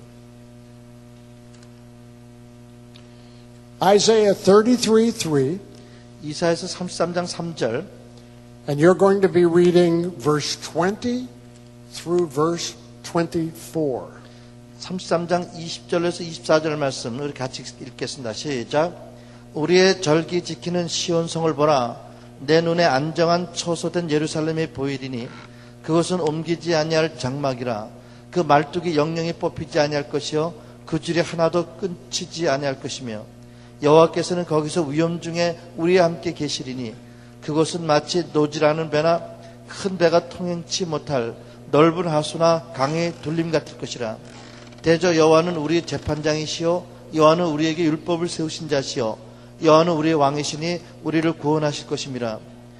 Isaiah 33:3. 이사야서 33장 3절. And you're going to be reading verse 20 through verse 24. 33장 20절에서 24절 말씀 우리 같이 읽겠습니다. 시작. 우리의 절기 지키는 시온성을 보라. 내 눈에 안정한 처소된 예루살렘이 보이리니 그것은 옮기지 아니할 장막이라. 그 말뚝이 영영이 뽑히지 아니할 것이요 그 줄이 하나도 끊치지 아니할 것이며 여호와께서는 거기서 위험 중에 우리와 함께 계시리니 그것은 마치 노지라는 배나 큰 배가 통행치 못할 넓은 하수나 강의 둘림 같을 것이라. 대저 여호와는 우리의 재판장이시요 여호와는 우리에게 율법을 세우신 자시요 여호와는 우리의 왕이시니 우리를 구원하실 것임이라.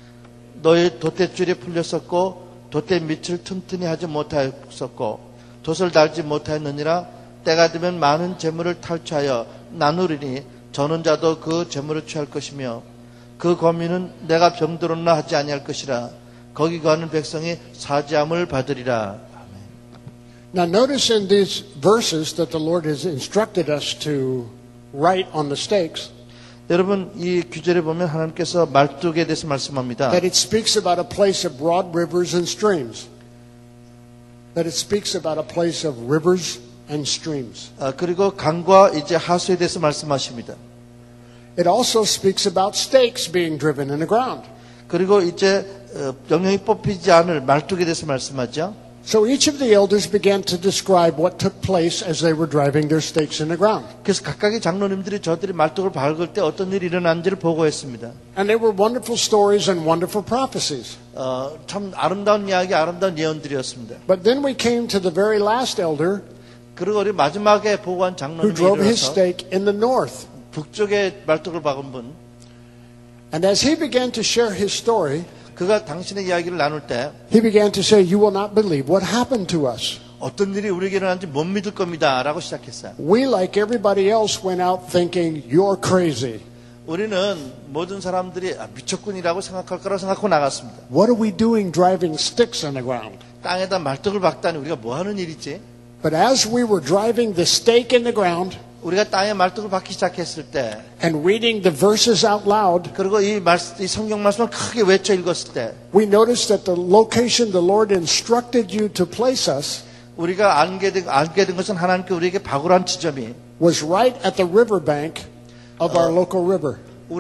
너의 돛대줄이 풀렸었고 돛대 밑을 튼튼히 하지 못하였었고 돛을 달지 못하였느니라. 때가 되면 많은 재물을 탈취하여 나누리니 저는 자도 그 재물을 취할 것이며 그 거민은 내가 병들었나 하지 아니할 것이라. 거기 거하는 백성이 사지함을 받으리라. Now notice in these verses that the Lord has instructed us to write on the stakes. 여러분 이 규절에 보면 하나님께서 말뚝에 대해서 말씀합니다. That it speaks about a place of broad rivers and streams. That it speaks about a place of rivers and streams. 그리고 강과 이제 하수에 대해서 말씀하십니다. It also speaks about stakes being driven in the ground. 그리고 이제 영영이 뽑히지 않을 말뚝에 대해서 말씀하죠. So each of the elders began to describe what took place as they were driving their stakes in the ground. 그래서 각각의 장로님들이 저들이 말뚝을 밟을 때 어떤 일이 일어난지를 보고했습니다. And they were wonderful stories and wonderful prophecies. 참 아름다운 이야기, 아름다운 예언들이었습니다. But then we came to the very last elder 그리고 우리 마지막에 보고한 who 장로님이 drove his 일어나서 stake in the north. 북쪽에 말뚝을 박은 분, And as he began to share his story, 그가 당신의 이야기를 나눌 때 he began to say, "You will not believe what happened to us. 어떤 일이 우리에게 일어난지 못 믿을 겁니다 라고 시작했어요. We, like everybody else, went out thinking, you're crazy. 우리는 모든 사람들이 미쳤군이라고 생각할 거라고 생각하고 나갔습니다. What are we doing driving sticks on the ground?" 땅에다 말뚝을 박다니 우리가 뭐 하는 일이지? But as we were driving the stake in the ground 우리가 땅에 말뚝을 박기 시작했을 때 and reading the verses out loud, 그리고 이 성경 말씀을 크게 외쳐 읽었을 때 we noticed that the location the Lord instructed you to place us 우리가 알게 된 것은 하나님께 우리에게 박으란 지점이 was right at the riverbank of our local river.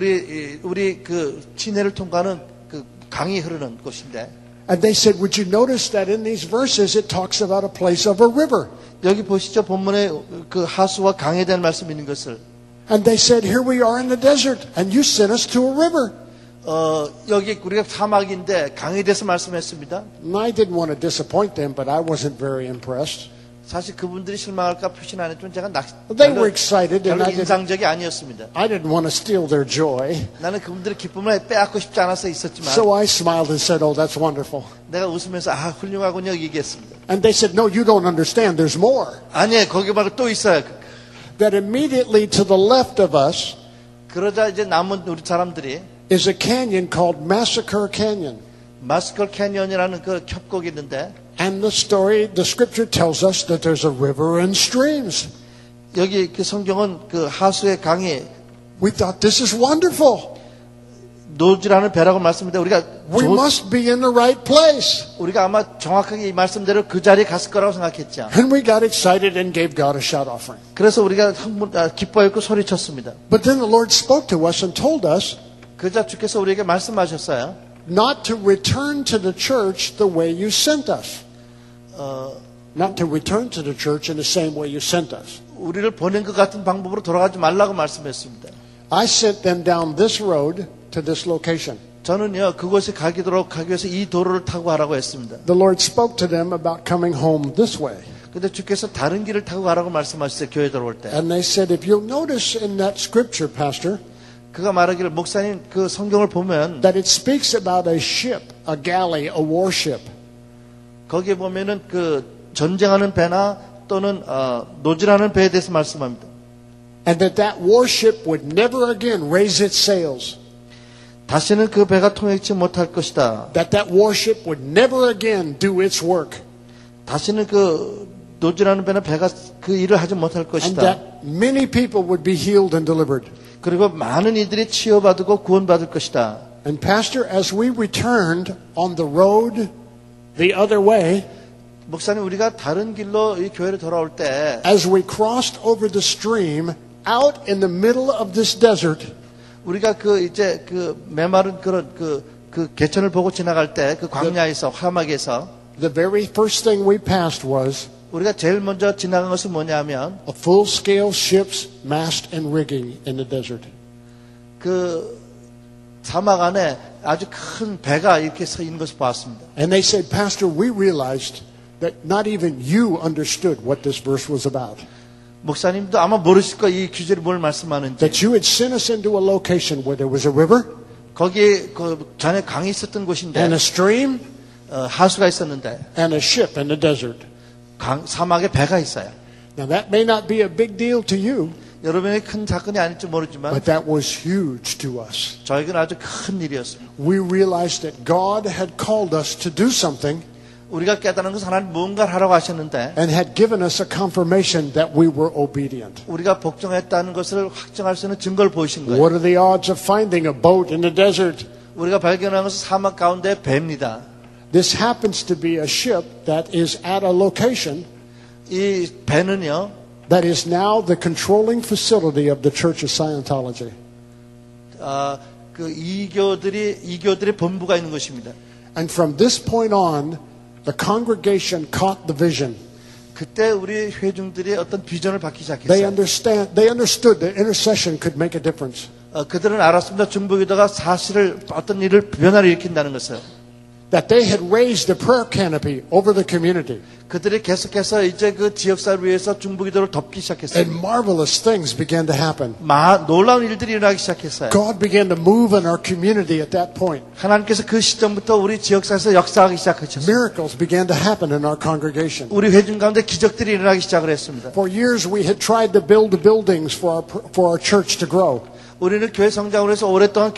우리 그 시내를 통과하는 그 강이 흐르는 곳인데 And they said, would you notice that in these verses it talks about a place of a river? 여기 보시죠. 본문에 그 하수와 강에 대한 말씀이 있는 것을. And they said, here we are in the desert and you sent us to a river. 여기 우리가 사막인데 강에 대해서 말씀했습니다. And I didn't want to disappoint them, but I wasn't very impressed. 사실 그분들이 실망할까 표시는 안 했지만 제가 They were excited and 별로 인상적이 아니었습니다. I didn't want to steal their joy. 나는 그분들의 기쁨을 빼앗고 싶지 않아서 있었지만 So I smiled and said, oh, that's wonderful. 내가 웃으면서 훌륭하군요 얘기했습니다. And they said, no, you don't understand. There's more. 아니에요. 거기 말고 또 있어요. That immediately to the left of us 그러자 이제 남은 우리 사람들이 is a canyon called Massacre Canyon. 마스컬 캐니언이라는 그 협곡이 있는데 And the scripture tells us that there's a river and streams. 여기 그 성경은 그 하수의 강이 We thought this is wonderful. 노지라는 배라고 말씀드렸는데 우리가 We must be in the right place. 우리가 아마 정확하게 이 말씀대로 그 자리에 갔을 거라고 생각했죠. And we got excited and gave God a shout offering. 그래서 우리가 기뻐했고 소리쳤습니다. But then the Lord spoke to us and told us 그러자 주께서 우리에게 말씀하셨어요. not to return to the church the way you sent us. Not to return to the church in the same way you sent us. 우리를 보낸 것 같은 방법으로 돌아가지 말라고 말씀했습니다. I sent them down this road to this location. 저는요 그곳에 가기 위해서 이 도로를 타고 가라고 했습니다. The Lord spoke to them about coming home this way. 근데 주께서 다른 길을 타고 가라고 말씀하셨어요. 교회 들어올 때. And they said, if you'll notice in that scripture, Pastor, 그가 말하기를 목사님 그 성경을 보면 that it speaks about a ship, a galley, a warship. 거기에 보면은 그 전쟁하는 배나 또는 노지라는 배에 대해서 말씀합니다. And that warship would never again raise its sails. 다시는 그 배가 통행치 못할 것이다. That warship would never again do its work. 다시는 그 노지라는 배나 배가 그 일을 하지 못할 And 것이다. that many people would be healed and delivered. 그리고 많은 이들이 치유받고 구원받을 것이다. And Pastor, as we returned on the road the other way, 목사님 우리가 다른 길로 이 교회를 돌아올 때 as we crossed over the stream out in the middle of this desert, 우리가 그 이제 그 메마른 그런 그 개천을 보고 지나갈 때 그 광야에서 화막에서 the very first thing we passed was 우리가 제일 먼저 지나간 것은 뭐냐면 a full-scale ship's mast and rigging in the desert. 그 사막 안에 아주 큰 배가 이렇게 서 있는 것을 봤습니다. And they said, Pastor, we realized that not even you understood what this verse was about. 목사님도 아마 모르실 거예요. 이 규절이 뭘 말씀하는지. That you had sent us into a location where there was a river 거기에 그 전에 강이 있었던 곳인데 and a stream 하수가 있었는데 and a ship in the desert. 사막에 배가 있어요. Now that may not be a big deal to you, 여러분에게 큰 사건이 아닐지 모르지만 but that was huge to us. 저에게는 아주 큰 일이었습니다. We realized that God had called us to do something 우리가 깨달은 것은 하나님 무언가를 하라고 하셨는데 and had given us a confirmation that we were obedient. 우리가 복종했다는 것을 확정할 수 있는 증거를 보이신 거예요. What are the odds of finding a boat in the desert? 우리가 발견한 것은 사막 가운데 배입니다. This happens to be a ship that is at a location 이 배는요, that is now the controlling facility of the Church of Scientology. 그 이교들의 본부가 있는 것입니다. And from this point on, the congregation caught the vision. 그때 우리 회중들이 어떤 비전을 받기 They 시작했어요. understood that intercession could make a difference. 그들은 알았습니다. 중보기도가 사실을 어떤 일을 변화를 일으킨다는 것을. That they had raised the prayer canopy over the community. 그들이 계속해서 이제 그 지역사를 위해서 중보기도를 덮기 시작했어요. And marvelous things began to happen. 놀라운 일들이 일어나기 시작했어요. God began to move in our community at that point. 하나님께서 그 시점부터 우리 지역사에서 역사하기 시작하셨어요. Miracles began to happen in our congregation. 우리 회중 가운데 기적들이 일어나기 시작을 했습니다. For years we had tried to build the buildings for our church to grow. 우리는 교회 성장을 해서 오랫동안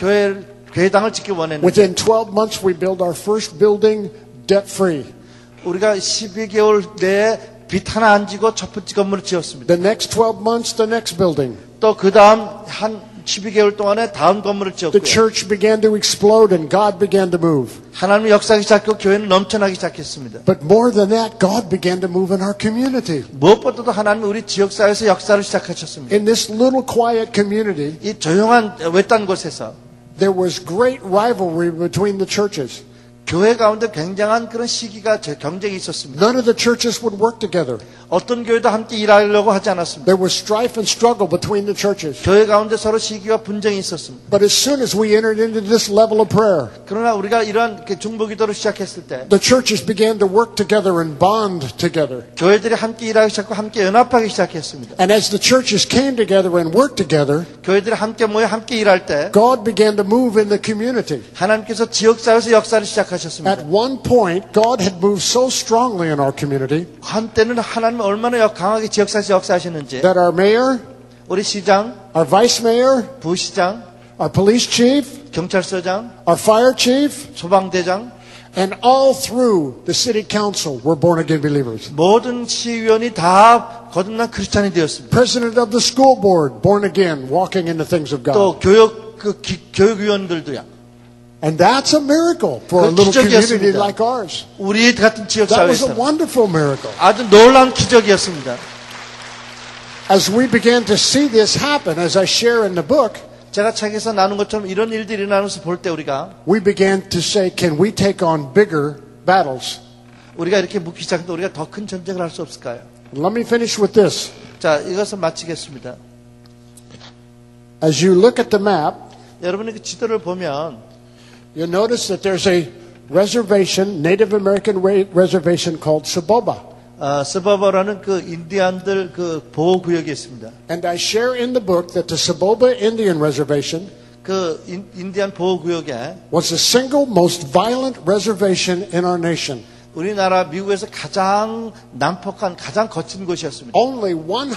교회당을 짓기 원했는데 Within 12 months we built our first building debt free. 우리가 12개월 내에 빚 하나 안 지고 첫 번째 건물을 지었습니다. The next 12 months the next building. 또 그 다음 한 12개월 동안에 다음 건물을 The 지었고요. church began to explode and God began to move. 하나님의 역사하기 시작했고 교회는 넘쳐나기 시작했습니다. But more than that, God began to move in our community. 무엇보다도 하나님은 우리 지역사회에서 역사를 시작하셨습니다. In this little quiet community, 이 조용한 외딴 곳에서 there was great rivalry between the churches. 교회 가운데 굉장한 그런 시기가 경쟁이 있었습니다. None of the churches would work together. 어떤 교회도 함께 일하려고 하지 않았습니다. There was strife and struggle between the churches. 교회 가운데 서로 시기와 분쟁이 있었습니다. But as soon as we entered into this level of prayer, 그러나 우리가 이러한 중보기도를 시작했을 때 the churches began to work together and bond together. 교회들이 함께 일하기 시작하고 함께 연합하기 시작했습니다. And as the churches came together and worked together, 교회들이 함께 모여 함께 일할 때 God began to move in the community. 하나님께서 지역사회에서 역사를 시작하셨습니다. At one point, God had moved so strongly in our community 한때는 하나님이 얼마나 강하게 지역사회에서 역사하셨는지 that our mayor, 우리 시장, our vice mayor, 부시장, our police chief, 경찰서장, our fire chief, 소방대장 and all through the city council were born again believers. 모든 시의원이 다 거듭난 크리스찬이 되었습니다. President of the school board, born again, walking in the things of God. 또 교육위원들도요. And that's a miracle for a 그 little community 기적이었습니다. like ours. 우리 같은 지역 That was a 사회에서 wonderful miracle. 아주 놀라운 기적이었습니다. As we began to see this happen, as I share in the book, 제가 책에서 나눈 것처럼 이런 일들이 일어나면서 볼 때 우리가 we began to say, can we take on bigger battles? 우리가 이렇게 묻기 시작했는데 우리가 더 큰 전쟁을 할 수 없을까요? Let me finish with this. 자, 이것을 마치겠습니다. As you look at the map, 여러분이 그 지도를 보면 you'll notice that there's a reservation, Native American reservation called Saboba. 스바바라는 그 인디안들 그 보호 구역이 있습니다. And I share in the book that the Saboba Indian Reservation 그 인디안 보호 구역에 was the single most violent reservation in our nation. 우리나라 미국에서 가장 난폭한 가장 거친 곳이었습니다. Only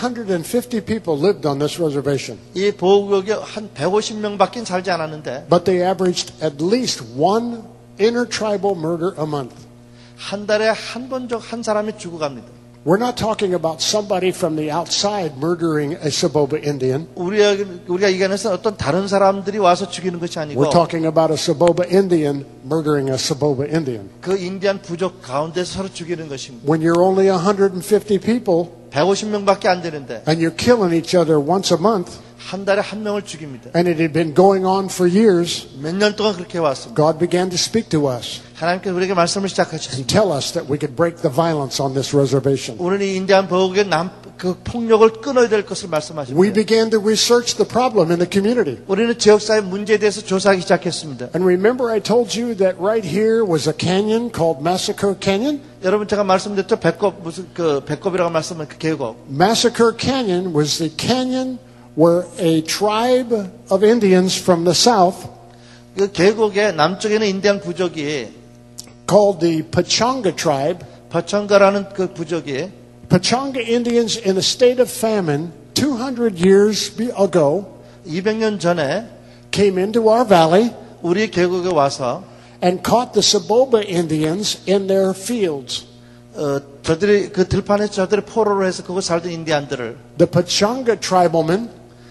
150 people lived on this reservation, 이 보호 구역에 한 150명밖에 살지 않았는데 but they averaged at least one intertribal murder a month. 한 달에 한 사람이 죽어갑니다. We're not talking about somebody from the outside murdering a Saboba Indian. 우리가 얘기하는 어떤 다른 사람들이 와서 죽이는 것이 아니고 We're talking about a Saboba Indian murdering a Saboba Indian. 그 인디안 부족 가운데서 서로 죽이는 것입니다. When you're only 150 people 150명밖에 안 되는데 and you're killing each other once a month, 한 달에 한 명을 죽입니다. and it had been going on for years, 몇 년 동안 그렇게 왔습니다. God began to speak to us 하나님께서 우리에게 말씀을 and 시작하셨습니다. tell us that we could break the violence on this reservation. 우리는 이 인디안 보호구의 그 폭력을 끊어야 될 것을 We 말씀하십니다. began to research the problem in the community. 우리는 지역사회 문제에 대해서 조사하기 시작했습니다. And remember I told you that right here was a canyon called Massacre Canyon? 여러분 제가 말씀드렸죠. 배꼽이라고 말씀한 그 계곡. Massacre Canyon was the canyon where a tribe of Indians from the south 그 계곡의 남쪽에는 인디안 부족이 called the Pechanga tribe. 버청가라는 그 부족이 Pechanga Indians in a state of famine 200 years ago 200년 전에 came into our valley 우리 계곡에 와서 and caught the Saboba Indians in their fields. 저들이 그 들판에서 저들이 포로로 해서 그곳 살던 인디안들을 The Pechanga tribalmen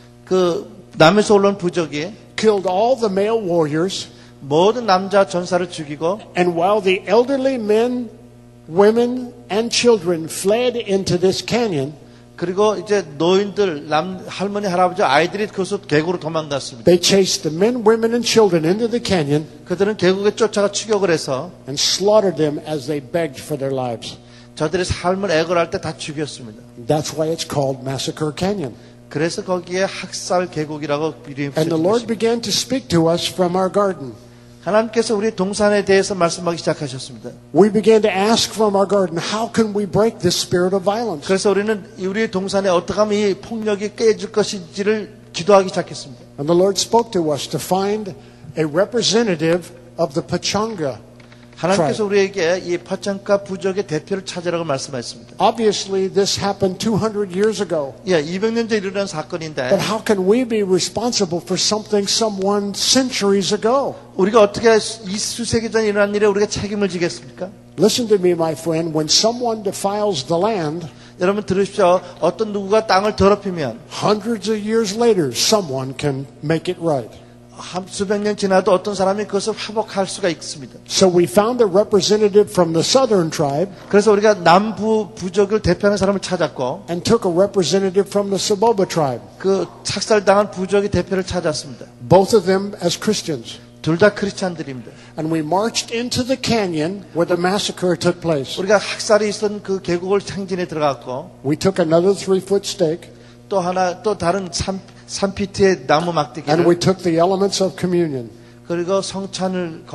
그 남에서 올라온 부족이 killed all the male warriors, 모든 남자 전사를 죽이고 and while the elderly men, women, and children fled into this canyon, 그리고 이제 노인들, 할머니, 할아버지, 아이들이 그곳 계곡으로 도망갔습니다. they chased the men, women, and children into the canyon 그들은 계곡에 쫓아가 추격을 해서 and slaughtered them as they begged for their lives. 저들의 삶을 애걸할 때 다 죽였습니다. That's why it's called Massacre Canyon. 그래서 거기에 학살 계곡이라고 이름이 And the Lord 붙여진 것입니다. began to speak to us from our garden. 하나님께서 우리 동산에 대해서 말씀하기 시작하셨습니다. We began to ask from our garden, how can we break this spirit of violence? 그래서 우리는 우리 동산에 어떻게 하면 이 폭력이 깨질 것인지를 기도하기 시작했습니다. And the Lord spoke to us to find a representative of the Pechanga. 하나님께서 우리에게 이 파창카 부족의 대표를 찾으라고 말씀하셨습니다. Obviously, this happened 200 years ago. 예, 200년 전에 일어난 사건인데 But how can we be responsible for something someone centuries ago? 우리가 어떻게 이 수세기 전에 일어난 일에 우리가 책임을 지겠습니까? Listen to me, my friend. When someone defiles the land, 여러분 들으십시오. 어떤 누구가 땅을 더럽히면 hundreds of years later, someone can make it right. 수백 년 지나도 어떤 사람이 그것을 회복할 수가 있습니다. So we found a representative from the southern tribe 그래서 우리가 남부 부족을 대표하는 사람을 찾았고 and took a representative from the Saboba tribe, 그 착살당한 부족의 대표를 찾았습니다. both of them as Christians. 둘 다 크리스찬들입니다. And we marched into the canyon where the massacre took place. 우리가 학살이 있었던 그 계곡을 행진에 들어갔고 We took another 3-foot stake 또 다른 3피트의 나무 and 막대기를 we took the elements of communion. 그리고 성찬을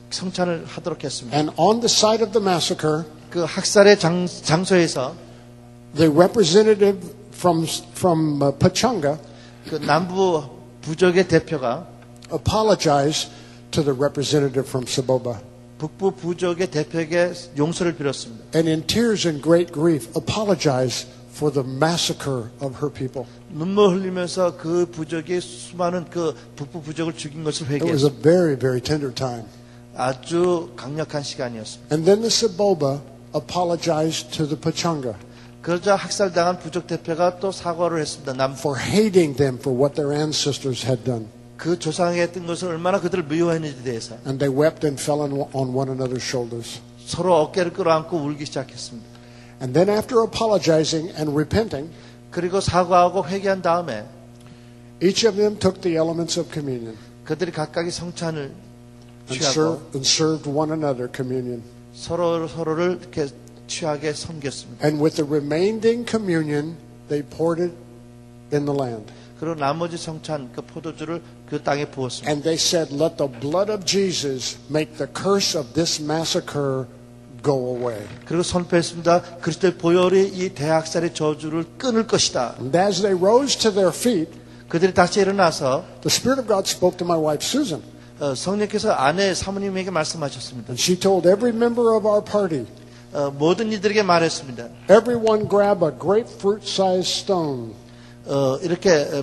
하도록 했습니다. And on the site of the massacre, 그 학살의 장소에서 the representative from Pechanga 그 남부 부족의 대표가 apologized to the representative from Saboba. 북부 부족의 대표에게 용서를 빌었습니다. And in tears and great grief, apologized for the massacre of her people. 눈물 흘리면서 그 부족이 수많은 그 북부 부족을 죽인 것을 It was a 회개했습니다. very, very tender time. 아주 강력한 시간이었습니다. And then the Saboba apologized to the Pechanga 그러자 학살당한 부족 대표가 또 사과를 했습니다. for hating them for what their ancestors had done. 그 조상에게 했던 것을 얼마나 그들을 미워했는지에 대해서 And they wept and fell on one another's shoulders. 서로 어깨를 끌어안고 울기 시작했습니다. And then after apologizing and repenting, 그리고 사과하고 회개한 다음에 each of them took the elements of communion 그들이 각각의 성찬을 and 취하고 served one another communion. 서로를 이렇게 취하게 섬겼습니다. And with the remaining communion, they poured it in the land. 그리고 나머지 성찬 그 포도주를 그 땅에 부었습니다. And they said, let the blood of Jesus make the curse of this massacre go away. 그리고 선포했습니다. 그리스도의 보혈이 이 대학살의 저주를 끊을 것이다. And as they rose to their feet, 그들이 다시 일어나서 the Spirit of God spoke to my wife Susan. 성령께서 아내 사모님에게 말씀하셨습니다. And she told every member of our party, 모든 이들에게 말했습니다. everyone grab a grapefruit-sized stone. 이렇게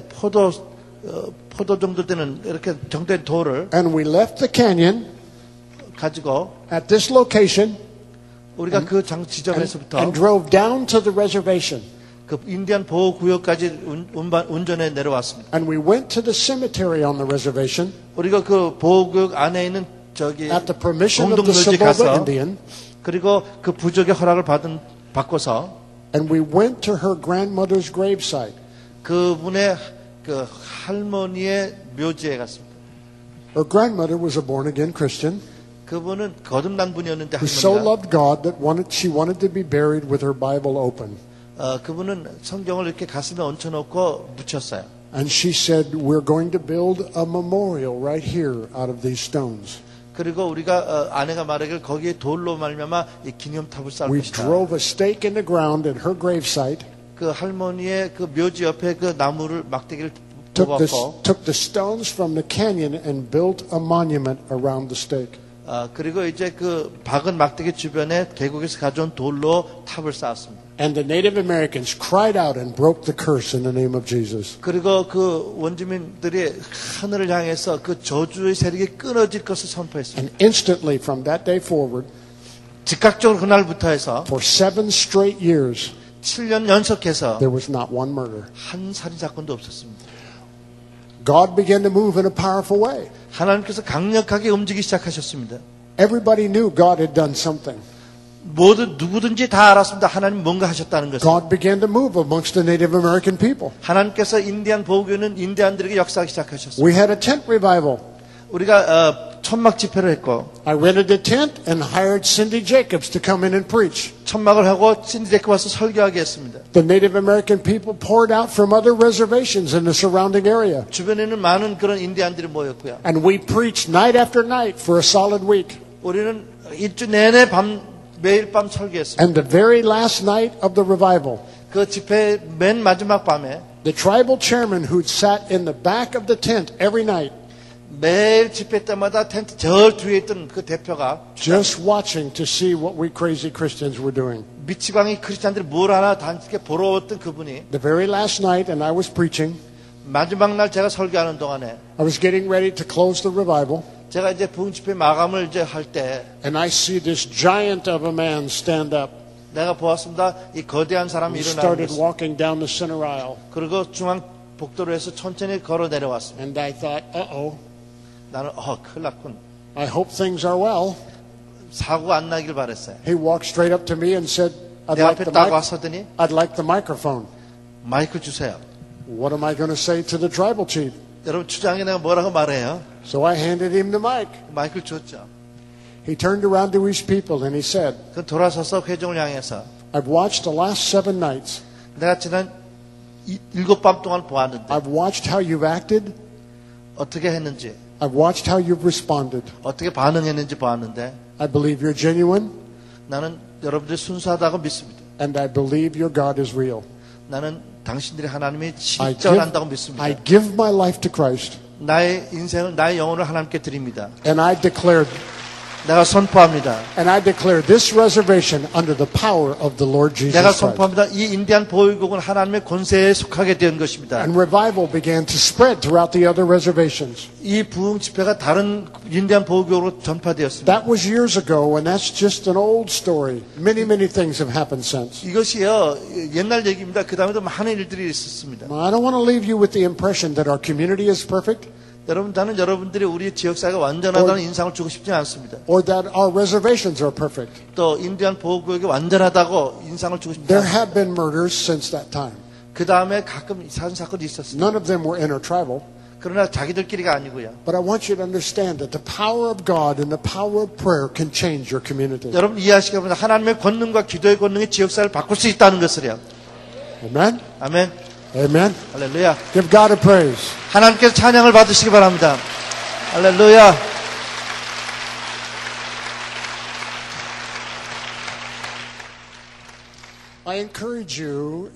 포도 정도 되는 이렇게 정도의 돌을 And we left the canyon 가지고 at this location 우리가 그 지점에서부터 and drove down to the reservation. 그 인디안 보호 구역까지 운전해 내려왔습니다. And we went to the cemetery on the reservation 우리가 그 보호 구역 안에 있는 저기 at the permission of the 공동묘지 Saboba 가서 Indian. 그리고 그 부족의 허락을 받고서 And we went to her grandmother's gravesite. 그분의 그 할머니의 묘지에 갔습니다. Her grandmother was a born-again Christian 그분은 거듭난 분이었는데 who so 할머니가 loved God that she wanted to be buried with her Bible open. 그분은 성경을 이렇게 가슴에 얹혀놓고 묻혔어요. And she said, we're going to build a memorial right here out of these stones. 그리고 우리가 아내가 말하길 거기에 돌로 말미암아 이 기념탑을 쌓을 We 것이다. drove a stake in the ground at her gravesite. 그 할머니의 그 묘지 옆에 그 나무를 막대기를 Took 뽑았고 the stones from the canyon and built a monument around the stake. 그리고 이제 그 박은 막대기 주변에 계곡에서 가져온 돌로 탑을 쌓았습니다. And the Native Americans cried out and broke the curse in the name of Jesus. 그리고 그 원주민들이 하늘을 향해서 그 저주의 세력이 끊어질 것을 선포했습니다. And instantly from that day forward, 즉각적으로 그날부터 해서 for 7 straight years, 7년 연속해서 there was not one murder. 한 살인 사건도 없었습니다. God began to move in a powerful way. 하나님께서 강력하게 움직이기 시작하셨습니다. Everybody knew God had done something. 누구든지 다 알았습니다. 하나님 뭔가 하셨다는 것을. God began to move amongst the Native American people. 하나님께서 인디안 보호교는 인디안들에게 역사하기 시작하셨습니다. We had a tent revival. 우리가 천막 집회를 했고 I rented a tent and hired Cindy Jacobs to come in and preach. 천막을 하고 신디데크 와서 설교하게 했습니다. The Native American people poured out from other reservations in the surrounding area. 주변에는 많은 그런 인디안들이 모였고요. And we preached night after night for a solid week. 우리는 일주 내내 매일 밤 설교했습니다. And the very last night of the revival, 그 집회 맨 마지막 밤에 the tribal chairman who sat in the back of the tent every night, 매일 집회 때마다 텐트 저 뒤에 있던 그 대표가 just watching to see what we crazy Christians were doing. 미치광이 크리스찬들이 뭘 하나 단지 보러 왔던 그분이 The very last night, and I was preaching, 마지막 날 제가 설교하는 동안에 I was getting ready to close the revival, 제가 이제 부흥 집회 마감을 이제 할 때 and I see this giant of a man stand up. 내가 보았습니다. 이 거대한 사람이 He 일어나는 started 것을. walking down the center aisle, 그리고 중앙 복도로에서 천천히 걸어 내려왔습니다. and I thought, uh-oh, 나는 큰일 났군. I hope things are well. 사고가 안 나길 바랬어요. He walked straight up to me and said, 내 앞에 딱 와서더니 I'd like the microphone. 마이크 주세요. What am I going to say to the tribal chief? 여러분 주장에 내가 뭐라고 말해요? So I handed him the mic. 마이크를 줬죠. He turned around to his people and he said, 그 돌아서서 회중을 향해서 I've watched the last 7 nights. 내가 지난 7밤 동안 보았는데 I've watched how you've acted. 어떻게 했는지 I've watched how you've responded. 어떻게 반응했는지 보았는데 I believe you're genuine, 나는 여러분들이 순수하다고 믿습니다. and I believe your God is real. 나는 당신들이 하나님이 I 실존한다고 믿습니다. give my life to Christ, 나의 인생을 나의 영혼을 하나님께 드립니다. and I declare this reservation under the power of the Lord Jesus 내가 Christ. 선포합니다. 이 인디안 보호국은 하나님의 권세에 속하게 된 것입니다. And revival began to spread throughout the other reservations. 이 부흥 집회가 다른 인디안 보호국으로 전파되었습니다. That was years ago, and that's just an old story. Many, many things have happened since. 이것이요 옛날 얘기입니다. 그 다음에도 많은 일들이 있었습니다. I don't want to leave you with the impression that our community is perfect. 여러분, 나는 여러분들이 우리 지역사회가 완전하다는 인상을 주고 싶지 않습니다. or that our reservations are perfect. 또 인디안 보호구역이 완전하다고 인상을 주고 싶지 There 않습니다. have been murders since that time. 그 다음에 가끔 이상한 사건이 있었습니다. None of them were intertribal. 그러나 자기들끼리가 아니고요. But I want you to understand that the power of God and the power of prayer can change your community. 여러분 이해하시기 바랍니다. 하나님의 권능과 기도의 권능이 지역사회를 바꿀 수 있다는 것을요. Amen? 아멘. Amen? 할렐루야. Give God a praise. 하나님께서 찬양을 받으시기 바랍니다. 할렐루야. I encourage you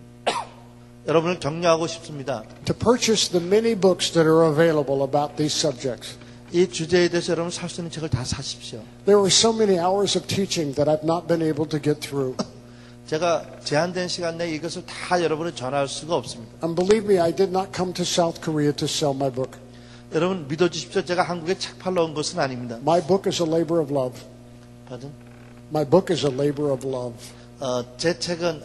여러분을 격려하고 싶습니다. to purchase the many books that are available about these subjects. 이 주제에 대해서 여러분 살 수 있는 책을 다 사십시오. There were so many hours of teaching that I've not been able to get through. 제가 제한된 시간 내에 이것을 다 여러분을 전할 수가 없습니다. And believe me, I did not come to South Korea to sell my book. 여러분 믿어주십시오. 제가 한국에 책 팔러 온 것은 아닙니다. My book is a labor of love. Pardon? My book is a labor of love. 제 책은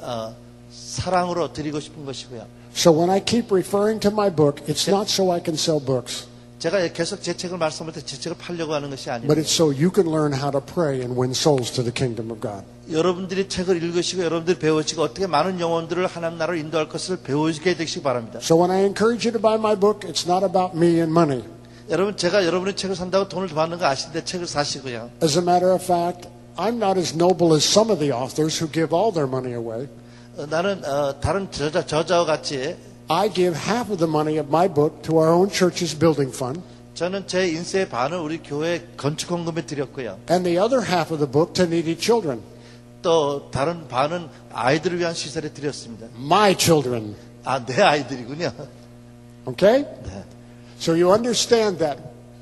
사랑으로 드리고 싶은 것이고요. So when I keep referring to my book, it's not so I can sell books, 제가 계속 제 책을 말씀할 때 제 책을 팔려고 하는 것이 but 아닙니다. it's so you can learn how to pray and win souls to the kingdom of God. 여러분들이 책을 읽으시고 여러분들이 배우시고 어떻게 많은 영혼들을 하나님 나라로 인도할 것을 배우시게 되시기 바랍니다. So when I encourage you to buy my book, it's not about me and money. 여러분 제가 여러분의 책을 산다고 돈을 받는 거 아시는데 책을 사시고요. As a matter of fact, I'm not as noble as some of the authors who give all their money away. 나는 다른 저자와 같이 I give half of the money of my book to our own church's building fund, 저는 제 인세의 반을 우리 교회 건축 헌금에 드렸고요. and the other half of the book to needy children. 또 다른 반은 아이들을 위한 시설에 드렸습니다. My children. 내 아이들이군요. Okay? 네. So you understand that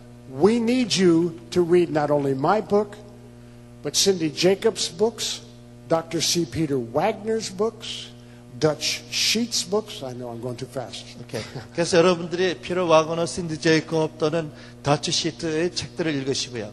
we need you to read not only my book, but Cindy Jacobs' books, Dr. C. Peter Wagner's books, Dutch Sheets books. I know I'm going too fast. 오케이. 그래서 여러분들이 피터 와거너, 신디 제이콥 또는 더치 시트의 책들을 읽으시고요.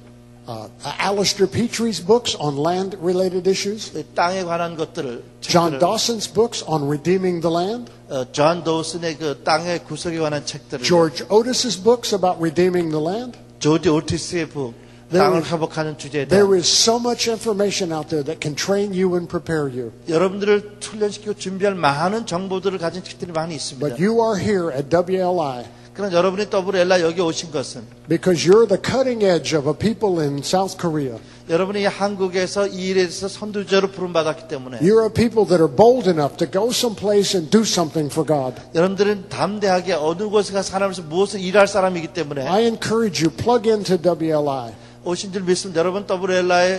Alistair Petrie's books on land-related issues, 땅에 관한 것들을 John 책들을, Dawson's books on redeeming the land, 존 도슨의 그 땅의 구석에 관한 책들을, George Otis's books about redeeming the land. 조지 오티스의 북, 땅을 회복하는 주제에 There 대한 is so much information out there that can train you and prepare you. 여러분들을 훈련시키고 준비할 많은 정보들을 가진 책들이 많이 있습니다. But you are here at WLI 그러나 여러분이 WLI 여기 오신 것은 because you're the cutting edge of a people in South Korea. 여러분이 한국에서 이 일에 대해서 선두주자로 부름받았기 때문에 You're a people that are bold enough to go someplace and do something for God. 여러분들은 담대하게 어느 곳에 가서 하나님께서 무엇을 일할 사람이기 때문에 I encourage you, plug into WLI. 오신 줄 믿습니다. 여러분 WLI에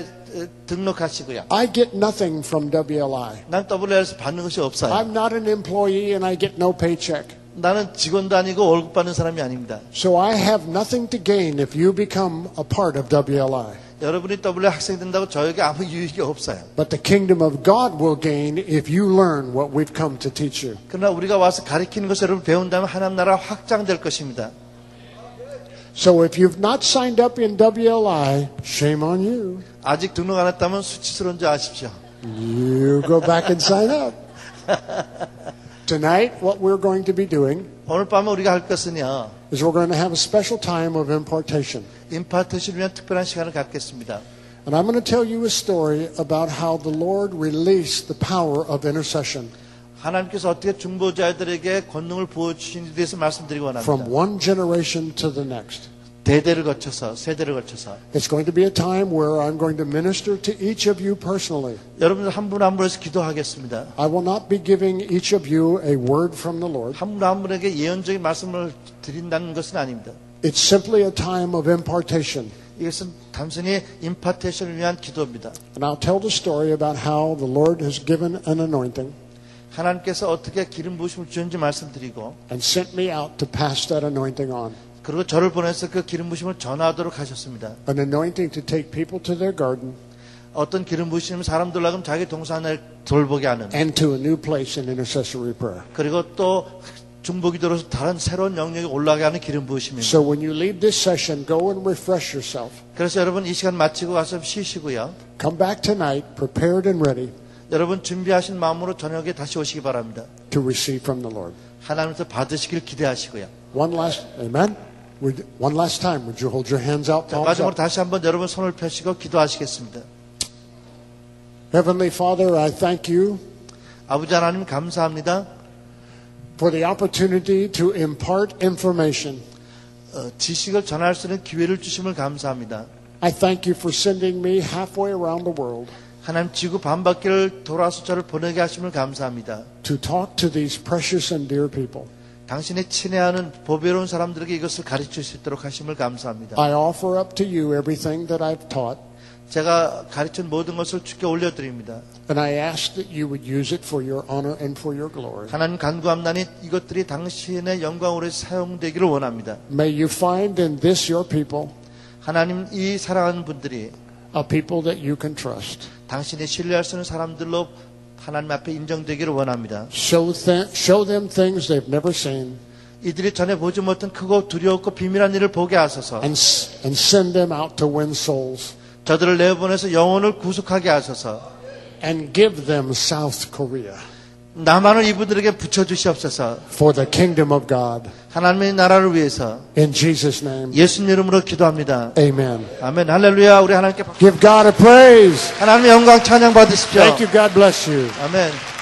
등록하시고요. I get nothing from WLI. 난 WLI에서 받는 것이 없어요. I'm not an employee and I get no paycheck. 나는 직원도 아니고 월급 받는 사람이 아닙니다. So I have nothing to gain if you become a part of WLI. 여러분이 WLI 학생 된다고 저에게 아무 유익이 없어요. But the kingdom of God will gain if you learn what we've come to teach you. 그러나 우리가 와서 가르치는 것을 여러분 배운다면 하나님 나라가 확장될 것입니다. So if you've not signed up in WLI, shame on you. 아직 등록 안 했다면 수치스러운 줄 아십시오. You go back and sign up. Tonight, what we're going to be doing 오늘 밤에 우리가 할 것은요. is we're going to have a special time of impartation. 임파트를 위한 특별한 시간을 갖겠습니다. And I'm going to tell you a story about how the Lord released the power of intercession 하나님께서 어떻게 중보자들에게 권능을 부어주시는지에 대해서 말씀드리고 from 원합니다. one generation to the next. 대대를 거쳐서 세대를 거쳐서 It's going to be a time where I'm going to minister to each of you personally. 여러분들 한 분 한 분에서 기도하겠습니다. I will not be giving each of you a word from the Lord. 한 분 한 분에게 예언적인 말씀을 드린다는 것은 아닙니다. It's simply a time of impartation. 이것은 단순히 임파테이션을 위한 기도입니다. And I'll tell the story about how the Lord has given an anointing 하나님께서 어떻게 기름 부으심을 주는지 말씀드리고 and sent me out to pass that anointing on. 그리고 저를 보내서 그 기름 부으심을 전하도록 하셨습니다. An anointing to take people to their garden 어떤 기름 부으심은 사람들 하여금 자기 동산을 돌보게 하는 and to a new place in intercessory prayer. 그리고 또 중보기도로서 다른 새로운 영역에 올라가게 하는 기름 부으심입니다. So when you leave this session, go and refresh yourself. 그래서 여러분 이 시간 마치고 가서 쉬시고요. Come back tonight prepared and ready 여러분 준비하신 마음으로 저녁에 다시 오시기 바랍니다. to receive from the Lord. 하나님께서 받으시길 기대하시고요. One last, amen? One last time, would you hold your hands out, palms 마지막으로 up? 다시 한번 여러분 손을 펴시고 기도하시겠습니다. Heavenly Father, I thank you 아버지 하나님 감사합니다. for the opportunity to impart information. 지식을 전할 수 있는 기회를 주심을 감사합니다. I thank you for sending me halfway around the world 하나님 지구 반바퀴를 돌아서 저를 보내게 하심을 감사합니다. to talk to these precious and dear people. 당신의 친애하는 보배로운 사람들에게 이것을 가르칠 수 있도록 하심을 감사합니다. I offer up to you everything that I've taught, 제가 가르친 모든 것을 주께 올려드립니다. and I ask that you would use it for your honor and for your glory. 하나님 간구함나니 이것들이 당신의 영광으로 사용되기를 원합니다. May you find in this your people 하나님 이 사랑하는 분들이 a people that you can trust. 당신이 신뢰할 수 있는 사람들로 하나님 앞에 인정되기를 원합니다. Show them things they've never seen 이들이 전에 보지 못한 크고 두려웠고 비밀한 일을 보게 하소서. and send them out to win souls 저들을 내보내서 영혼을 구속하게 하소서. and give them South Korea 남한을 이분들에게 붙여주시옵소서. for the kingdom of God. 하나님의 나라를 위해서 In Jesus' name, 예수님 이름으로 기도합니다. amen. 아멘. 할렐루야. 우리 하나님께 박수. Give God a praise. 하나님의 영광 찬양 받으십시오. Thank you. God bless you. 아멘.